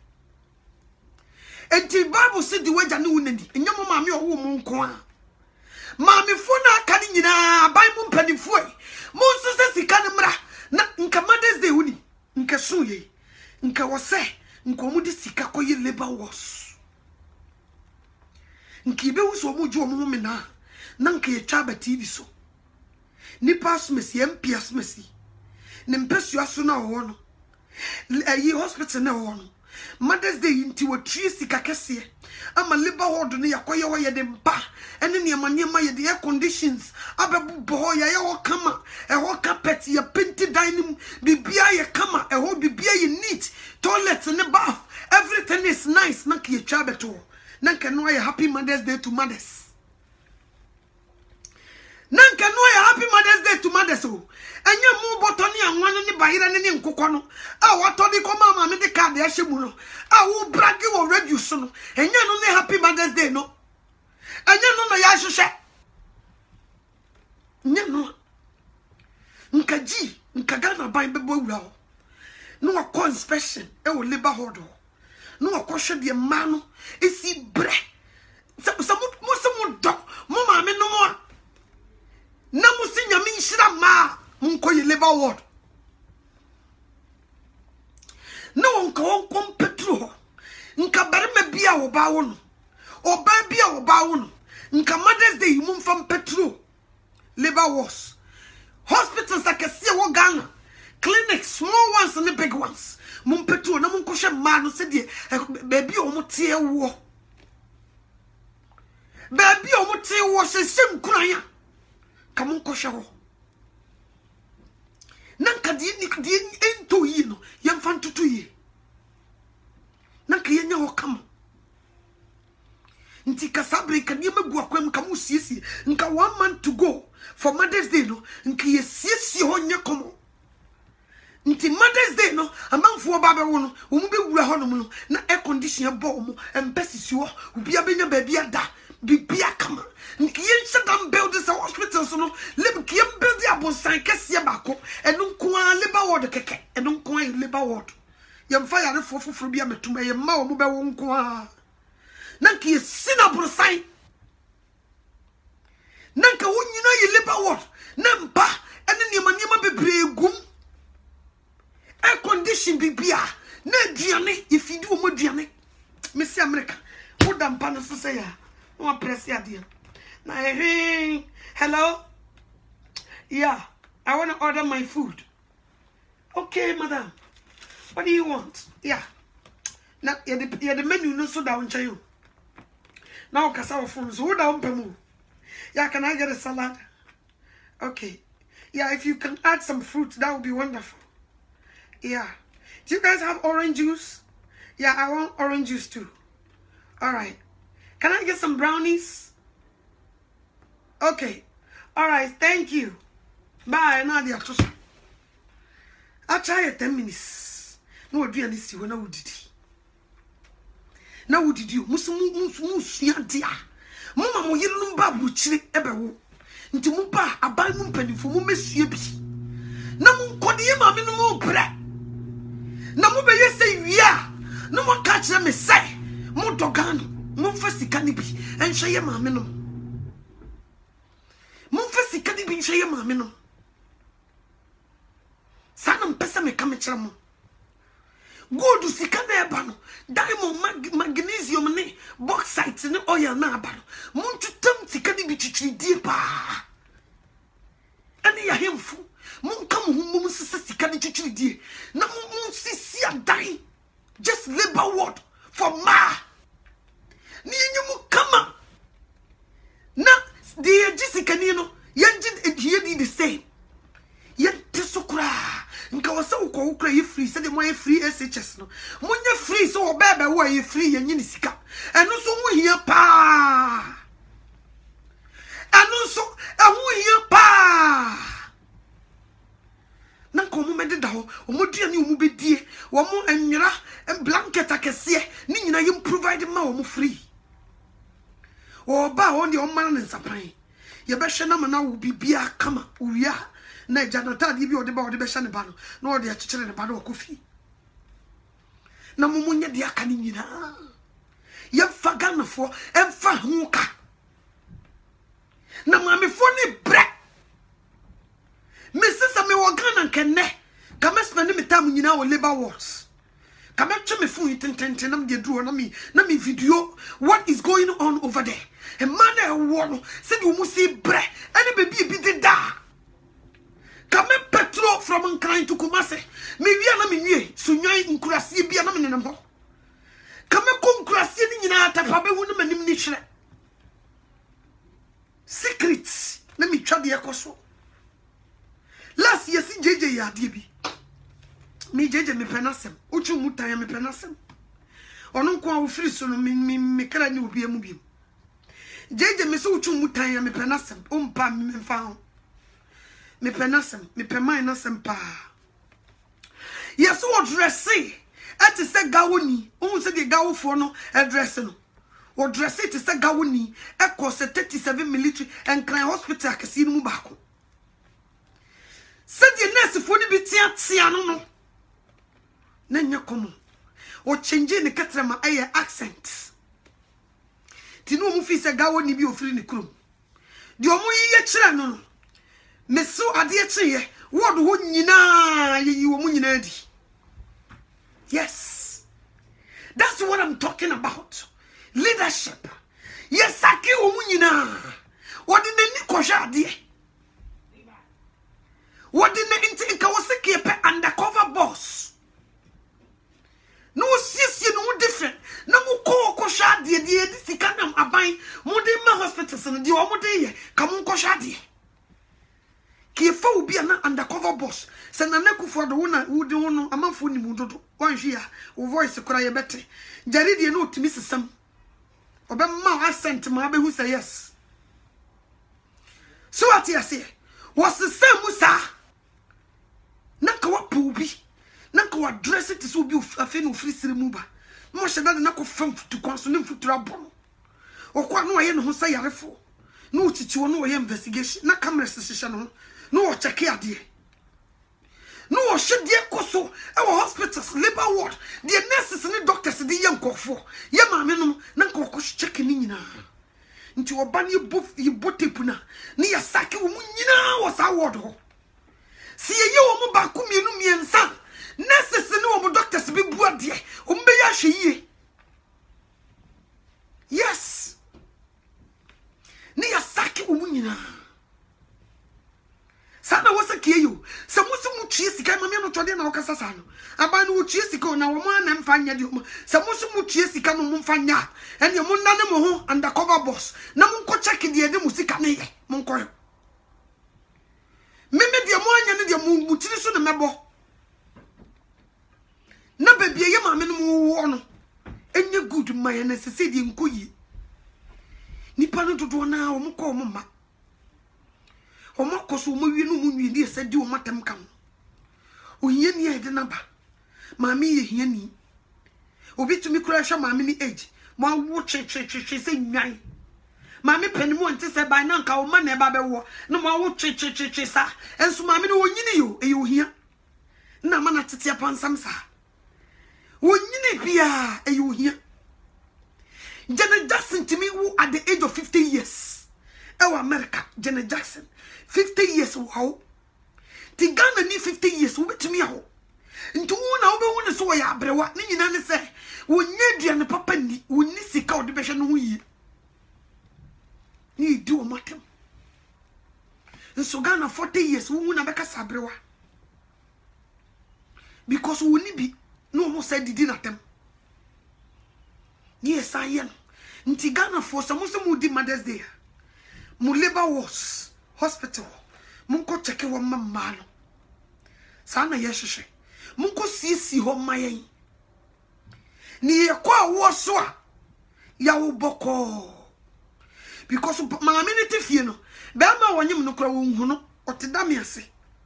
And the Bible said the way that no one and your mammy or woman coin. Mammy Fona Canina, Bible penny foy. Moses says he can't not in Commanders de Uni, in Kasuye, in Kawase, in Comudi Sikakoye labor was. In Kibus or Mujo Momena, Nanke Chaba TV so. Nipas Messi, Mpias Messi. Nempes you are sooner one. Ye hospital na one. Mother's Day inti wa tree sika kese ama labor ward ne yakoye wo ye de mpa ene ne manema ye de air conditions abebu bo ya wo kama e ho carpet ye painted dining bibia ye kama e ho bibia ye neat toilet ne bath everything is nice na ke twa beto na nke no ye happy Mother's Day to mothers na nke no ye happy Mother's Day to mothers o enye mu botoni anwan ne bayira ne nkokɔ no a watodi ko mama me de card ya hyemu no a wo bragi wo reduce no enye no ne happy Mother's Day no enye no na ya hwehwɛ nye no nkaji nkaga na ban bebo wura ho no akɔ inspection e wo labor hall ho no akɔ hwɛ de ma no esi bre so mo do mo ma me no mo a na mo si nyame nhira ma Munko ye labor ward. No unko won petro. Nka bare me bia wo ba wo no. Oba bia wo ba wo no. Nka Mother's Day mum fam petro. Labor wars. Hospitals akese wo Ghana. Clinics, small ones and the big ones. Mum petro na munko hwe ma no se de baby o mo tie wo. Baby o mo tie wo se sem kuranya. Ka munko hwe wo. Nanka di ento yi no yemfa ntutu yi nanka yenya ho kam nti kasabre ka niema gu akwam ka mu siesie nka 1 month to go for Mother's Day no nka ye siesie ho nya komo nti Mother's Day no amanfo ba be wo no wo mu be wura ho no no na air condition bo mo empesisi wo obi abenya ba bia da bibia kama nkiye shadam build this hospital so no lem kiye build abonsan kese bako enu nko a labor ward keke enu nko a labor ward yemfa yare fofoforo bia metum ye ma wo be wo nko a nankiye sinabrosan nanka wo nyina ye labor ward na mpa ene niema bebre gum air condition bibia na aduane ifidi wo moduane mesi America wo dampa no so say ya no press ya dear. Now, hey, hello? Yeah, I want to order my food. Okay, madam. What do you want? Yeah. Now, you're the menu, no so down to you. Now, cassava phones, hold down, Pemu. Yeah, can I get a salad? Okay. Yeah, if you can add some fruit, that would be wonderful. Yeah. Do you guys have orange juice? Yeah, I want orange juice too. All right. Can I get some brownies? Okay. All right. Thank you. Bye. Nadia. I'll try 10 minutes. No, do you see when I would it? Now, what did you? Musuyantia. Mama, mo yellow babu chili ebewo. Into Muba, a buy penny for Monsieur B. Namu Kodiema minimum bread. Namu be say, yeah. No more catch them, say. Montogano. Mumfasi canibi and share my minimum. Mumfasi canibi and share my minimum. Sanam Pessame Kamechamo. Go to Sikane Bano, Diamond Magnesium, bauxite and oil nabano. Muntutum Sikanibi deeper. And they are him fool. Mun come whom Sikani dear. No moon see die. Just labor word for ma. Ni nyumu kama na the Jessica Nino yanjin here the same yet tesokura nka wasa ukwa ukra ye free said mo ye free SHS no munya free so bebe wo ye free ye nyini sika eno so ho hia pa eno so ho hia pa na ko mo mede da ho o mo dua ni o mo bedie wo mo enwira blanket akese ni nyina ye provide ma wo mo free o ba ho ndi o man ne nsapan ye be hwe na ma na wo bibia kama uwia na janata di bi o de ba o de be hwe ne ba no na o de akekere ne ba no kofi na mumunye de aka ni nyina ye faga na fo emfa hu ka na mamefo ni bre mesesa me wogana nkenne kama spend me time nyina wo labor wars kama twa me phone tentente na me duro na me video what is going on over there e man e wo no se di omu si bre ene bebi bi de da kama petrol from Nkran to Kumase me wia na me nwie sunwan nkurase bia na me nenam ho kama ko nkurase ni nyina atapa be hu no manim ni hwere secrets na me twa de ekoso last year si jeje ya de bi me jeje me penasem ochu mutan me penasem ono nko a wo firi so no me kra ni obi amu bi jeje me so ochu mutan me penasem o mpa me mfa ho me penasem me pemai na sempa yes wo dresse ati se gawoni o se de gawofo no address no wo dresse ti se gawoni e cost 37 military Nkran hospital akesi no mu baako se de nurse fo ni bi tia no na nya komo o change ne katrama aye accent ti no mu fi se gawoni bi ofiri ne krom de o mu yiye kire no meso ade echiye word ho nyina yi wo mu nyina di yes that's what I'm talking about leadership yes aki wo mu nyina wodi ne ni kohwa ade wodi ne inti nka wo seke pe undercover boss no sisi no different na mu ko kohwa ade de sika nam aban mu de ma hospitals no de o mu de ye ka mu kohwa ade ki fa obi na undercover boss se na nakufo do na wudi hono amanfo ni mudodo wanhwe a wo voice kora ye bete jari de no otimi sesam obemma accent ma be hu say yes so ati ase was the same musa na ka wa pubi na ka wa dress it so bi afi no free sire mu ba mo sheda na ko fam to konso ne mfutura bono okwa no ye no ho say yarefo no titi wo no ye investigation na camera session no no check ade no shedie koso e wo hospitals labor ward the nurses and doctors the yankofo ye maame no na nka ko check ni nyina nti oba ne botepu na ne ya sake wo nyina wo sa ward ho si ye wo mo ba ku mienu miensa nurses ne wo mo doctors bi bu ade o mbe ya hweye yes ne ya sake wo nyina sana wasa kiyo se musu tue sika mama no twode na okasa sa no aba no tue sika na wo ma na mfa nya de se musu tue sika no mfa nya ene mo nna ne mo ho undercover boss na mo nko check de de musika ne ye mo nko yo meme de mo anya ne de mo mutiri so na mebo na bebie ye ma me no mo wo no enye good man na se se de nko yi nipa no dodo na wo mo ko mo ma o makoso mo wi no mu nwi ni se di o matam kam o hie ni e de naba maami ye hie ni obi tumi kura hwa maami ni age mo awo che se nwan maami pani mo nte se ba na nka o ma na ba be wo no mo awo che sa enso maami no onyini yo e yo hia na ma na tete apansam sa onyini bia e yo hia Janet Jackson to me who at the age of 50 years ewa America Janet Jackson 50 years wow. Ti Ghana ni 50 years wo betimi aho. Nti wo na wo be wo ne so ya abrewa ni nyina ne se wo nyedua ne papa ni wo ni sika wo de behwe no ho yi. Ni di wo matem. Nso Ghana 40 years wo na beka sabrewa. Because wo ni bi no mo say didi na tem. Yes I am. Nti Ghana for some mo di Mother's Day. Mu labor wars hospital munko cheke wo mamma no sana ye hwehwe munko sisi ho mayen ni ye kwa wo so a ya wo boko because ma me ne te fie no be ma wonyem no kra wo hu no oteda me ase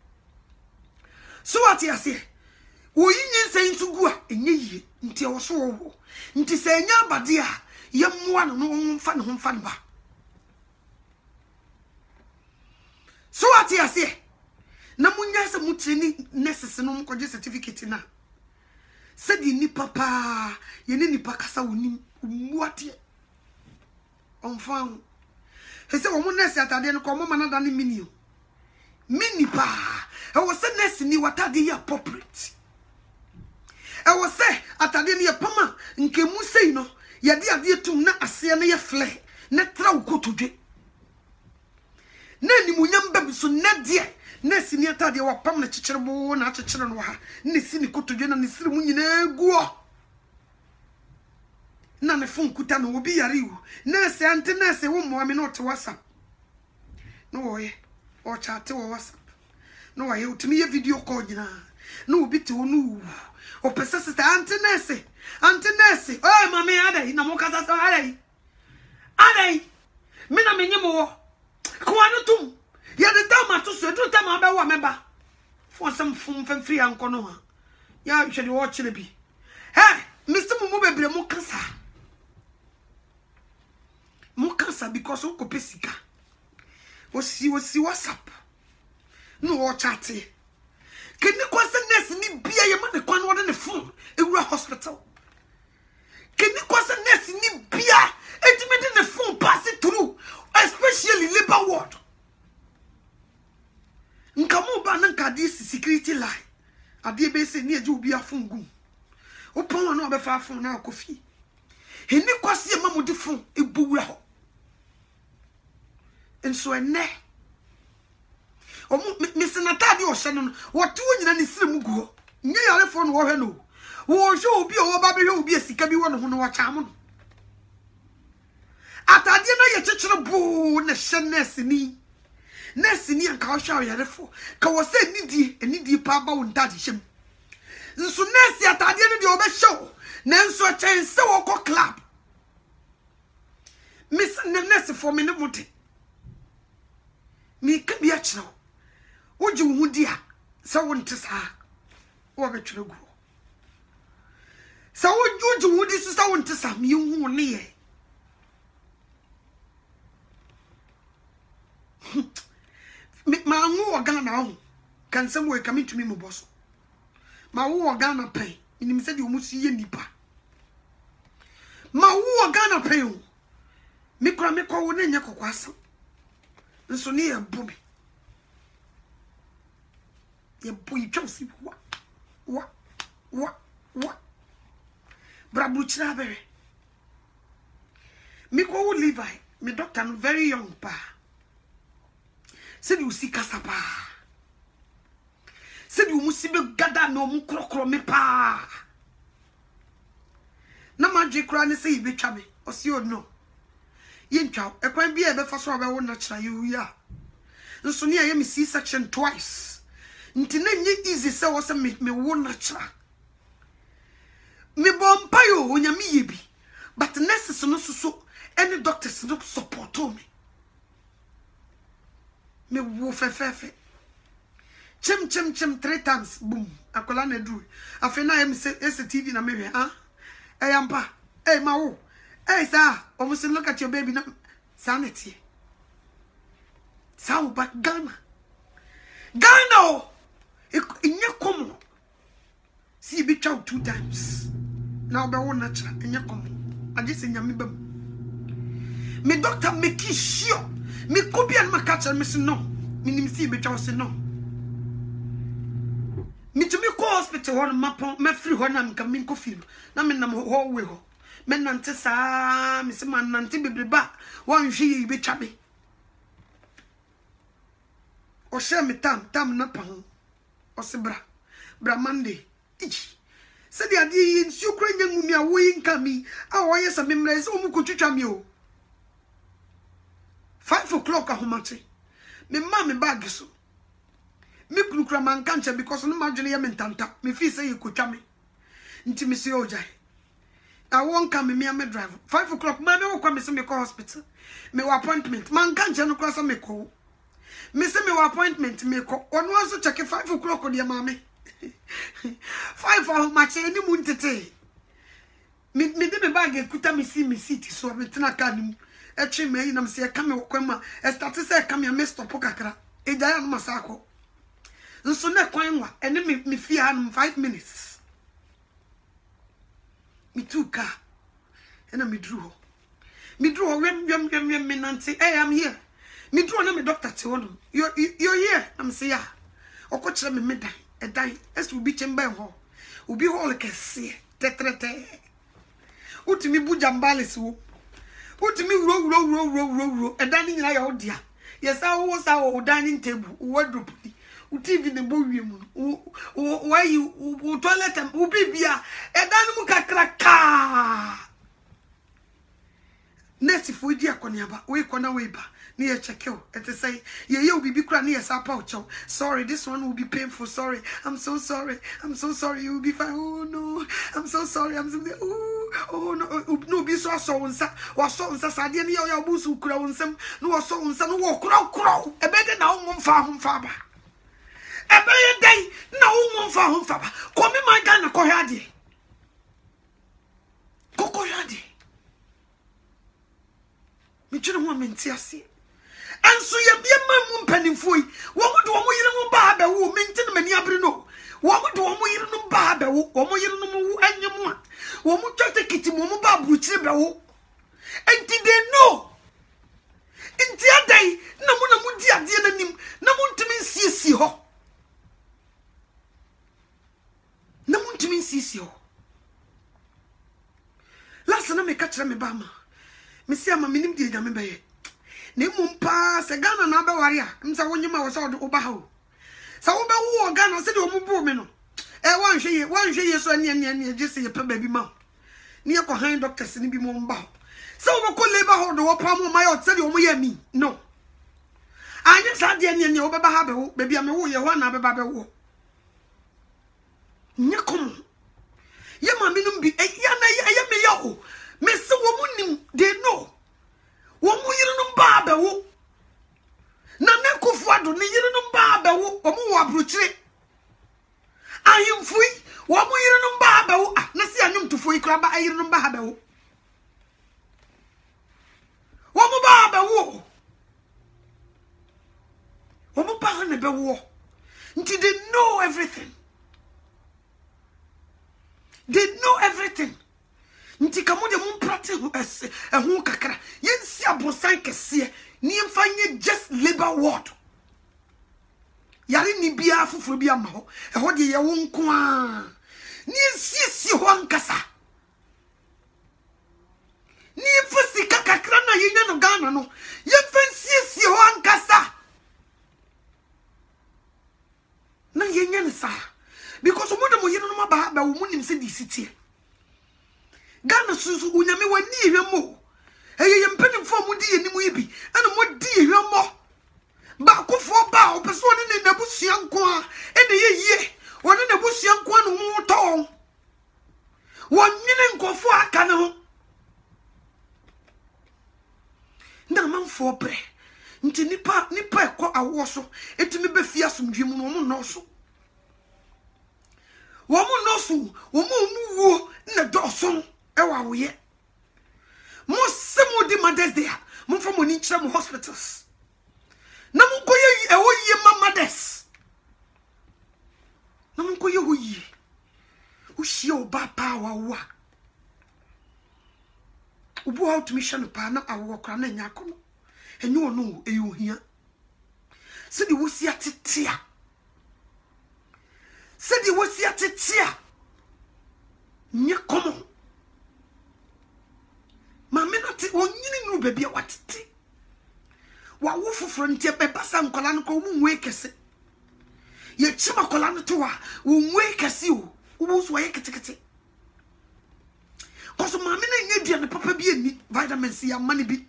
so ati ase wo yin nsen ntugu a enye yie nti wo so wo nti se nya abade a ye mmoa no no mfa ne ho mfa ne ba so ati ase na munya se mutini nurses no mkoje certificate na se di ni papa ye ni nipa kasa woni muate onfan he se wo mo nurse atade no ko mo manada ni mini pa e wo se nurse ni watade ye appropriate e wo se atade ni ye pama nke mu sei no ye de ade tum na ase na ye fle na tra wo kotodwe na ni munyam bam so na de na sini atade wa pam na chichirebo na chichire no ha ne sini kotodwe na ne sire mu nyina eguo na ne fon kuta no obi yare wu na se ante na se wo mo ame no te WhatsApp no wo ye o chat wo WhatsApp no wa ye utimi ye video call nyina no obi te onu o pese sister ante na se o mama adai na mo kasa so adai me na menye mo ko anu tum ya de dama to so do dama be wa meba fo sam fum fam free anko no ha ya hwede wo chile bi hey Mr. Mumu bebre mo kansa because o ko pesika o si WhatsApp no o chat keni kwase nurse ni bia ye ma ne kwan wo de ne phone ewura hospital keni kwase nurse ni bia etime de ne phone pass it through especially labor ward nkamu ba na nkade security line ade be se ni eje obi afungu opon wana obefa phone na akofi heni kwase ma mudi phone ebowura ho enso ene o misenatade o hye no wotu nyina ne sire muguo nye yare phone wo hwe no wo hwe obi o ba be hwe obi asika bi wo no ho no wa cham no atade na ye chechire bu na hye nurse ni anka wo hwe yare fo ka wo se nidie pa ba wo ndade hyem nso nurse atade no de obe show na nso chense wo ko club miss nurse for me ne muti mi ka bi a chiro woji wo dia sa wo nte sa wo be chiro gu sa woji wo di sa wo nte sa mi hu ne ye ma nwu ogana ho kan sem we kami tumi mo boso ma wo ogana pen nim se di o musu ye nipa ma wo ogana pen o mi kura me ko wo na nya kokwasa nso ne ye bu me ye bu itwa si wa brabu chira bere mi ko wo Levi mi doctor no very young pa se di usi kasapa se di umusibe gada na omu krokro me pa na madwe kra ne se ibetwa me osi o no ye ntwa ekwan bia ebe fa so abewo na kira ye ya nso ne ye me C-section twice nti na nye easy se wo se me wo na kira me bompa yo onyame ye bi but nurses no so any doctors no support me me wo fefefe chim 3 times boom akola na dru afena em TV na me hwe eyampa ma wo sir almost look at your baby na sanity sao but Ghana inye komo si bi chow 2 times now be one natural inye komo agese nyame bam me doctor make sure me copy and catch me say no me nim si be chow say no me to me go hospital one mapon me free ho na me kam me ko feel na me nam ho we ho me nante sa me se man nante bebreba wan hwe yi be twabe o she me tam na pa ho o se bra Monday se dia di nsu kra nyangu mi a wo yin ka mi a wo yesa me mra se o mu ko twitwa mi o 5 o'clock ahomache me ma me bag so me kunukura man kanche because no madwene ye mentanta me fi say ye kotwa me nti me se ojai I won't come me and drive. 5 o'clock, man, I will come to me hospital. Me appointment. Man can't you cross me call. Me say me appointment me call. One was to check 5 o'clock on your mammy. 5 hours much any moon today. Me did me bag and kuta me see me city so I'm can actually me and I'm say come kwema I start to say come here Mr. Pokakra. E jaya no masako. So na kwanwa and me fear 5 minutes. Me took car and I me drew. Me drew me nancy. Hey, I'm here. Me drew na me doctor to you're here. I'm say yeah. O coach me midday. A die. As will be chamber hall. Will be all like a see. Tetrete. Utimi bujambales wo. Utimi row. A dining in your dear. Yes, I was our dining table. Wardrobe. TV the boyum. Why you toilet and ubibia. A danamuka cracka. Nessie for dear Conyaba. We corner weba. Near Chakio. And to say, you'll be crying near Sapocho. Sorry, this one will be painful. Sorry. I'm so sorry. I'm so sorry. You'll be fine. Oh no. I'm so sorry. I'm so oh no be so unsa was so unsa sadia ni your busu kura unsam no so unsa no wo kura e be na wo mfa ho mfa ba e be dey na wo mfa ho mfa ba ko me man ga na ko hade ko hade me twere ho amenti ase anso ye mamu mpanimfo yi wo mo de wo mo yire mo ba ba wo menti na mani abere no wo mo de wo mo yire no ba ba wo mo yire no mo anyem a wo mo twete kiti mo mo ba buruchire ba wo enti they know enti adai na mo di ade na nim na mo ntimi nsiesie ho na mo ntimi nsiesie ho last na me ka kire me ba ma me si ama minim di nyame baye na mumpa se Ghana na ba ware a msa wonyema wo se wo ba ha o sa wo ba wo Ghana se de wo bu me no wanhwe ye so ane jese ye pa ba bi ma ni e ko han doctors ni bi mo mba so wo ko labor hold wo pa mo ma yo se de wo ye mi no anya sa de ane wo be ba ha be wo ba bi am wo ye ho na be ba be wo nya kom ye ma mi num bi ya na ye me ya o me se wo mu nim de no wo mu yire num ba be wo na ne kufu ado ne yire num ba be wo o mu wa bruchire ayimfui wo mu yire num ba be wo na se anyum tufo ikra ba ayire num ba be wo wo mu ba be wo mu ba ne be wo nti they know everything. They know everything. Nti kamo de mun practice ehun kakra yensi abosan kese ni mfanye just labor ward yare ni bia fufuru bia ma ho eho de ye wo nko a ni sisi ho ankasa ni fasi kakra na yenya no Ghana no ye fansi ho ankasa na yenya ne sa because mo de mo yeno no ba ba wo munim se di city Ghana susu unyame wani ehwemo eye mpanimfo mu di enimu yibi ana mo di ehwemo ba kofo ba opeso ne nabusua nko a ene yeye woni nabusua nko no mu to wonnyene nkofo aka ne ho na manfo bre nti nipa ekọ awo so etimi be fia somdwem no mo no so wo mo no so wo mo wuo na doso ewa woye mo semo di mothers there mo from oni kire mo hospitals na mo koye ewo ye mothers na mo koye hoyi o hie oba pa wa obo out mission pa na awo kra na nya kono enye ono eyo hia se di wosi atetea nye komo mama na ti onyini nu baby watete wa wo foforo ntie bebasa nkola no ko mu nwe kese ye chima kola no to wa wo nwe kese o wo so ye ketekete koso mama na nya dia ne papa bi ani vitamins ya mane bi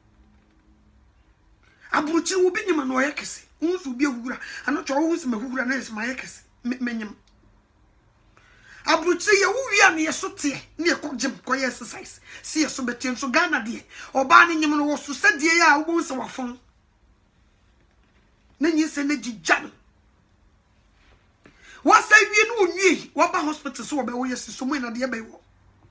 aburuchi wo bi nyima no ye kese wo so bi ehura anocho wo so mahura na esma ye kese menyem Abruchi ye wu na ye so te na ye ko gym ko ye exercise si ye so beti nso Ghana de oba ne nyem no wo so sadie ya wo bo se wafon na nyi se na gigya wasa wie no onwie wo ba hospital so wo be wo ye so mo na de be wo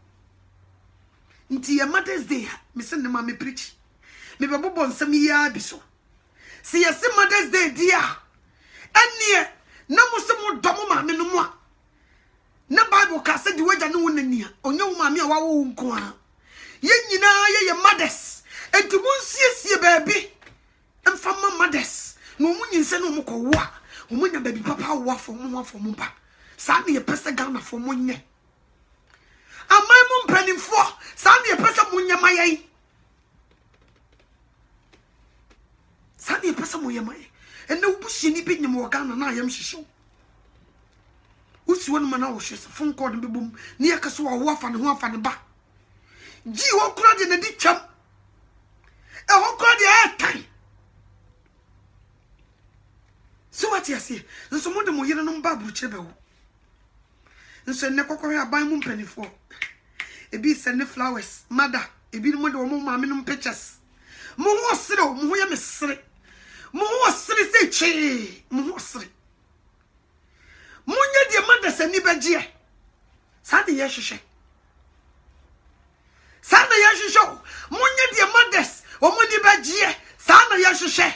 nti ye Mother's Day me se ne ma me preach me be bobo nsam ya bi so si ye se Mother's Day dia anie na mo se mo dom ma me no mo a na Bible ka se di waja no wonania onye wo ma me a wawo nko a ye nyina ye mothers enti mo nsiesie baabi emfa ma mothers no mo nyinse no mo ko wo a mo nya baabi papa wo afo mo ba sa na ye pese Ghana fo mo nye amai mo mpanimfo sa na ye pese mo nya maye sa na ye pese mo ye maye ene wo bushi ni bi nyem wo Ghana na ayem hihyew usi wonu mana wo hwese phone call be bom ni yakaso wo afa ne ho afa ne ba ji wo kura de na di twam e ho kura de etan so what you say nso mo de mo yere no mba buruche be wo nso ne kokore aban mu mpanifo ebi se ne flowers mother ebi mo de wo ma me no pictures mo ho sere mo ho ye mesere mo ho sere se chi mo ho sere Munye di mother se ni begie. Sa de ye hwehwe. Sa na ye hwehwe. Munye di mothers o mo ni begie. Sa na ye hwehwe.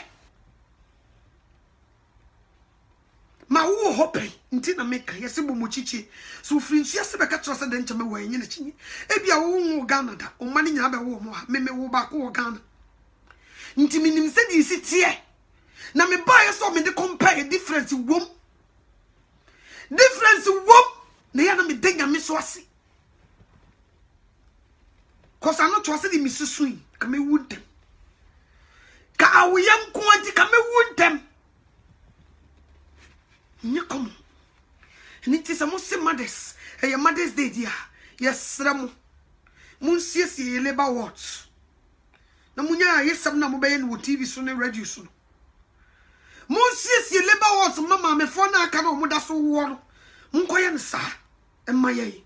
Ma wo hope nti na meka ye se bo mo chichi. So frinsu se be ka tro se de ncheme wo enye na chinyi. E bia wo wo Ghana da. O mani nya be wo mo ha. Me wo ba ko wo Ghana. Nti minim se di si tie. Na me ba ye so me de compare difference wom. Difference wom na ya na me denya me so ase cause I not to ase di me susuin ka me wuntem ka awoyam ko anti ka me wuntem nye kom ni ti se mo se mothers e ye Mother's Day dia yes ramo mun siesie labor wards na munya yesam na mo be ye no TV so ne radio so mun siesie labor wards mama me fo na aka na mo da so wo no nkoye nsa emaye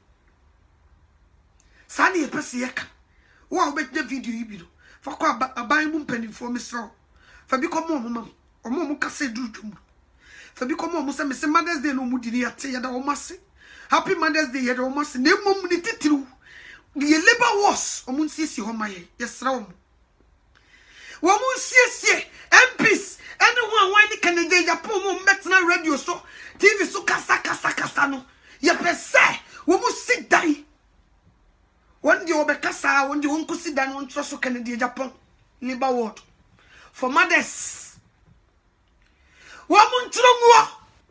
sa ne pese ye ka wo obetna video yi bi no fa kwa aban mu mpanifo mesro fa bi ko mo kase dudum fa bi ko mo se me se Mother's Day no mu di ni ate ya da wo mase happy Mother's Day ya da wo mase na mom ni titiru ye labor wars o mu nsiesie ho maye yesra wo mu nsiesie MPs ene ho anwan ni Canada Japan mo metna radio so TV so kasa no ye pese wo mu sidai one day obekasa one day won ko sidai won tro so Canada Japan labor ward for mothers wo mu ntro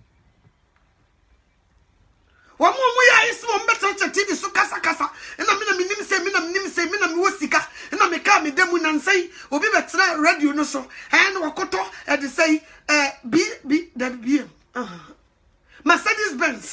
wo mu ya isi mo metna TV so kasa ena me mi wosika ena me ka me demu nansai obi betra radio no so and wakoto e de say BM Mercedes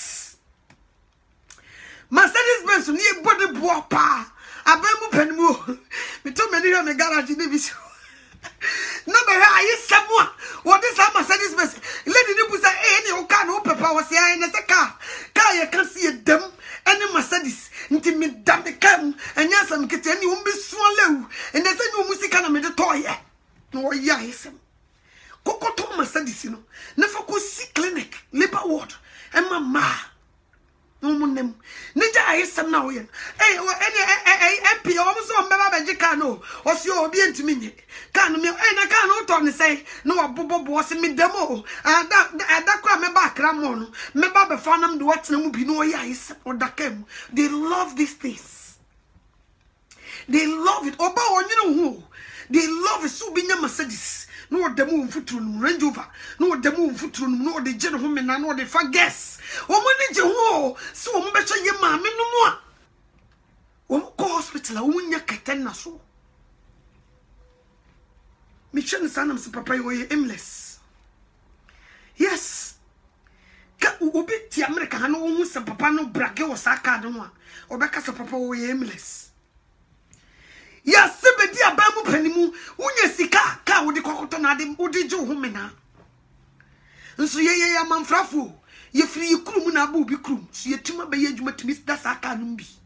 Benz ni body boy pa abemu panimu me to me ni me garage ni bi no be ayi samwa what is Mercedes Benz lady ni busa ni o ka no papa wo se ai na se ka ye kan see dem any Mercedes nti me dam me kam anya sam kete ni wo be suo lewu and se ni wo musika na me de toye no wo ya isem kokoto Mercedes no na fa ko si clinic labor ward e mama no munem nja ayesam na wo ye MP o mo so mbeba beji ka no o si obi entimi nye ka no me na ka no to ne say no obobobo o se me demo ada kwa me ba kra mo no me ba be fa nam de watena mu bi no ye ayesam o da kam they love these things they love it oba onye no they love it so bi nya Mercedes no demo mfuturu no Range Rover no demo mfuturu no de je ho me na no de fa gas o mo ni je ho so o mo be che ye ma me no mo a o ko hospital o nya keten na so mi chen sanam se papa yo ye aimless yes ka obi ti America ha no o hu se papa no brake wo sa card no a o be ka se papa wo ye aimless ya sebedi abamu panimu unye sika ka wodi kokoto na ade wodi ju hu mena nso ye amanfrafo ye free ye krum na aba obi krum so ye tuma be ye adwuma tumi da sa aka no bi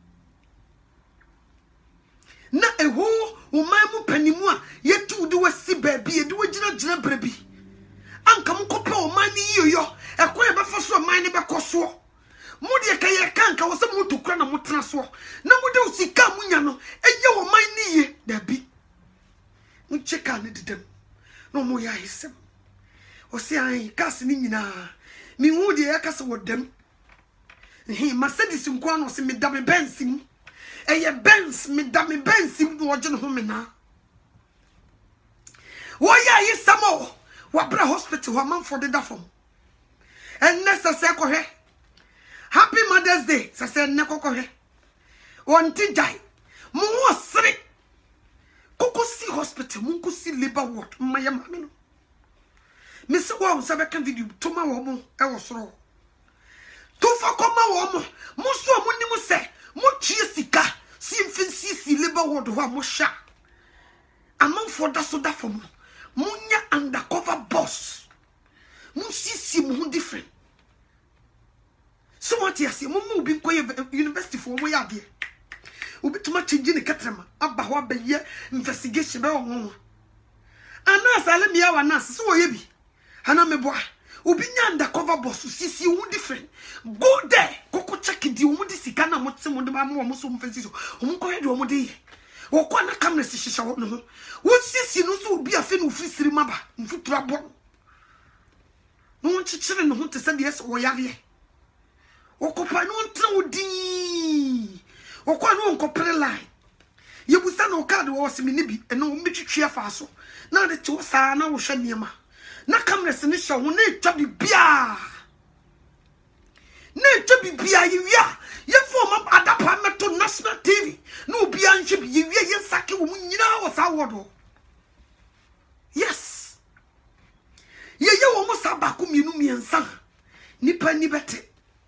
na eho wo man mu panimu a ye tu de wasi ba bi ye de wagina bra bi anka mo kopa o man ni yoyo ekwo ye be fa so man ni be koso Mudi kaya kanka wasa mutu kura na mutena so na mude usika munya no eye wo man ni ye dabi ncheka ne dedem no mo ya hisem osi an kas ni nyina mi hu de yakasa wodem he Mercedes nko no se me da me bensim eye Benz me da me bensim no oje no ho me na wo ya hisem o wa bra hospital wa man for the dafom en nessa se ko he Happy Mother's Day. Sase nekoko he. Wanti jai. Mu osre. Koko si hospital, munku si labor ward. Maya mame no. Mesi wa unsabe kan video toma wo mo e wo soro. Tufa koma wo mo. Mo so mo ni mo se. Mo tue sika. Si mfinsi si labor ward ho mo sha. Among for da so da for mo. Munya undercover boss. Mu si mo different. So what you say, Mumu be university for way out there. Ubi too much in the catrama, about be ye investigation. And as I let me our nurse, so ye be. Haname boy, Ubi undercover boss to see you different. Go there, Coco check it, you would see Kana Motsum on the Mamu Musum Francisco, Umko Domodi. Or Kwana Camera Shisha, no. What see you no be a fin of free maba, in foot trouble. No one children who to send yes or yavie. Okopa no ntrodi okwa no nkopere line yebusa no card wo semi ne bi eno metwetwe afa so na de to sa na wo hwe niema na cameras ne hwe ho na etwa bibia yewia ye form adapa meto national TV na obi anhwe bi yewia ye sake wo nyina wo sa wodo yes ye wo mo sa ba ko mienu miensa nipa ni bete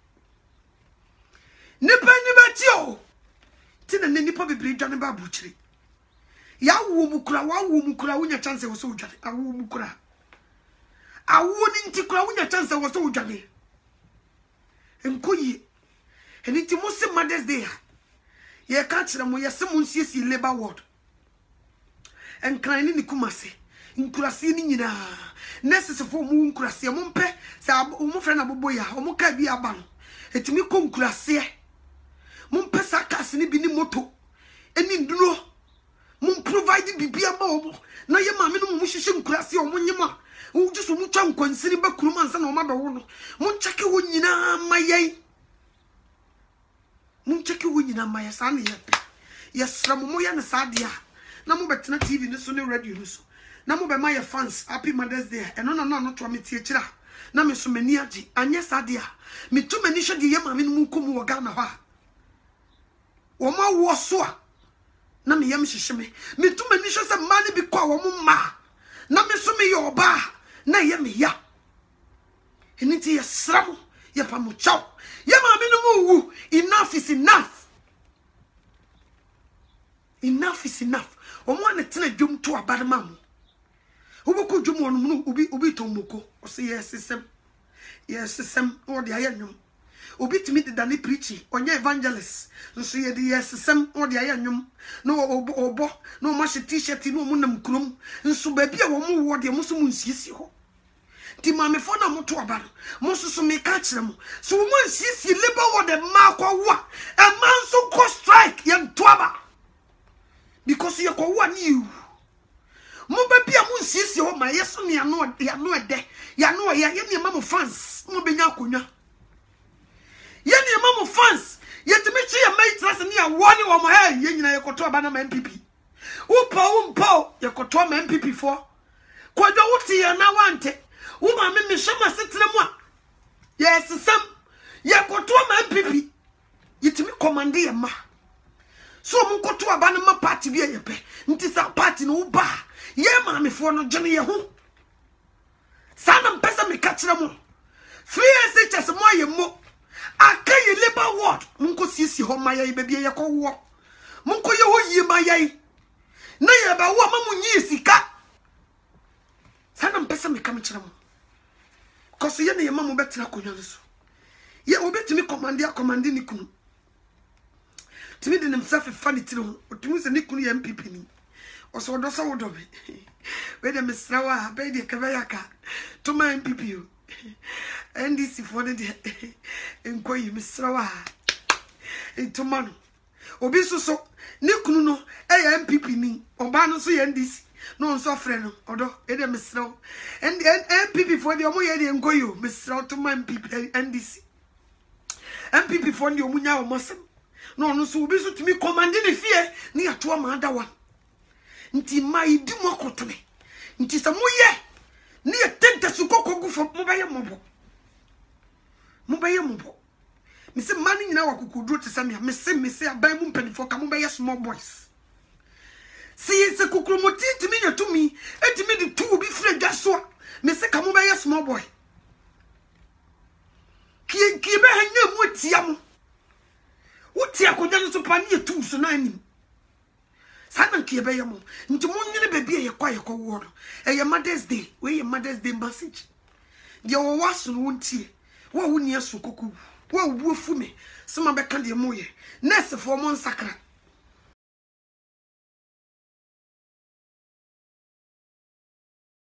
Nipa o tina ne nipa bibiri dwane ba buchiri ya wo mukura wunya chance wo so udwane awo mukura awo ni ntikura wunya chance wo so udwane enkoyi eniti mo se Mother's Day ye ka kire mo ye se mo nsiesie labor ward enkran ni kumase nkurase ni nyina nurses fo mu nkurase mo mpe sa mo frɛ na bobo ya o mo ka bi aba no etimi ko nkurase Mum pesa kas ni bi ni moto eni nduro mum provide bibia ma omo na ye ma me no mum hihye nkurase o monyema wo jiso mu twa nkwansiri ba kuruma nsa na o ma be wo no mum cheke wo nyina mayen mum cheke wo nyina mayen sa na ye sra mo ye ne sa dia na mo betena TV ni so ne radio ni so na mo be ma ye fans Happy Mother's Day eno na no to me tie kira na me so mani agi anye sa dia me to mani hwe de ye ma me no mu komu wo Ghana ha Woma wo so a na me yam hyehye me tu mani hwe se ma ne bi kwa wo ma na me so me ye oba na ye me ya eniti ye sram ye pa mo chaw ye ma me no mu wu enough is enough omo na tena dwom to abade ma mo uboko dwom wonu no ubi to moko o se yes system o de ayenwom obi timi de dani preaching onye evangelist nso ye de yes system o de ayenwom no obo no ma t-shirt no mo nam krom nso ba bia wo mo wo de mo so mo nsiesie ho ti ma me fo na mo to abade mo so me ka kire mo so mo nsiesie labor wo de ma kwa wa e man so ko strike ye to aba because ye ko wa ni you mo ba bia mo nsiesie ho ma yeso ne ya no ede ya no ya ye ne ma mo fans mo benya akonwa ye ne ma mo fans ye timi chi ye maitras ne ya woni wo mo he ye nyina ye koto aba na ma MPP umpo ye koto ma MPP for kwadwo wuti ye na wante wo ma me hwema setre mu a yes sam ye koto ma MPP ye timi command ye ma so mo koto aba na ma party bi ye pe nti sa party no ba ye ma me fo no gene ye ho sana mpesa me ka kire mo free SHS mo ye mo akaye labor ward munko sisi ho maya ibebie ye ko wo munko ye ho yi maya na ye ba wo ma munyi sika sana mpesa me ka me kire mo koso ye ne ye ma mo betena konwa so ye obetimi commande ni kunu timi de himself fa ni tire ho otimi se ni kunu ye MPP ni oso do so wodo be we de mesrawa be de kavayaka to my MPP yo NDC for the enkoyi mesrawa entomano obi so ni kunu no e MPP ni oba no so ye NDC no so frɛ no odo e de mesraw and MPP for the omo ye de enkoyi mesraw to my MPP NDC MPP for the omunya omosem no so obi so timi command ni fie ni ato ma ada wa nti mai di mo kotome nti sa moye ni etenta su kokogu fo mo baye mobo me se mani nyina wa kokuduro te sa me se aban mu mpanifo ka mo baye small boys si se kokromoti timi nyatumi etimi di tu bi frɛ gaso me se ka mo baye small boy ki be hanya mu tia mo wotia akonya no so pa ne tu so na anim sana ki be yamo nti mo nyine bebi e kwa wo no e Mother's Day we ye Mother's Day message de wo waso no wontie wo nia so koku wo wuofu me sema be ka de mo ye nurse for mo nsakra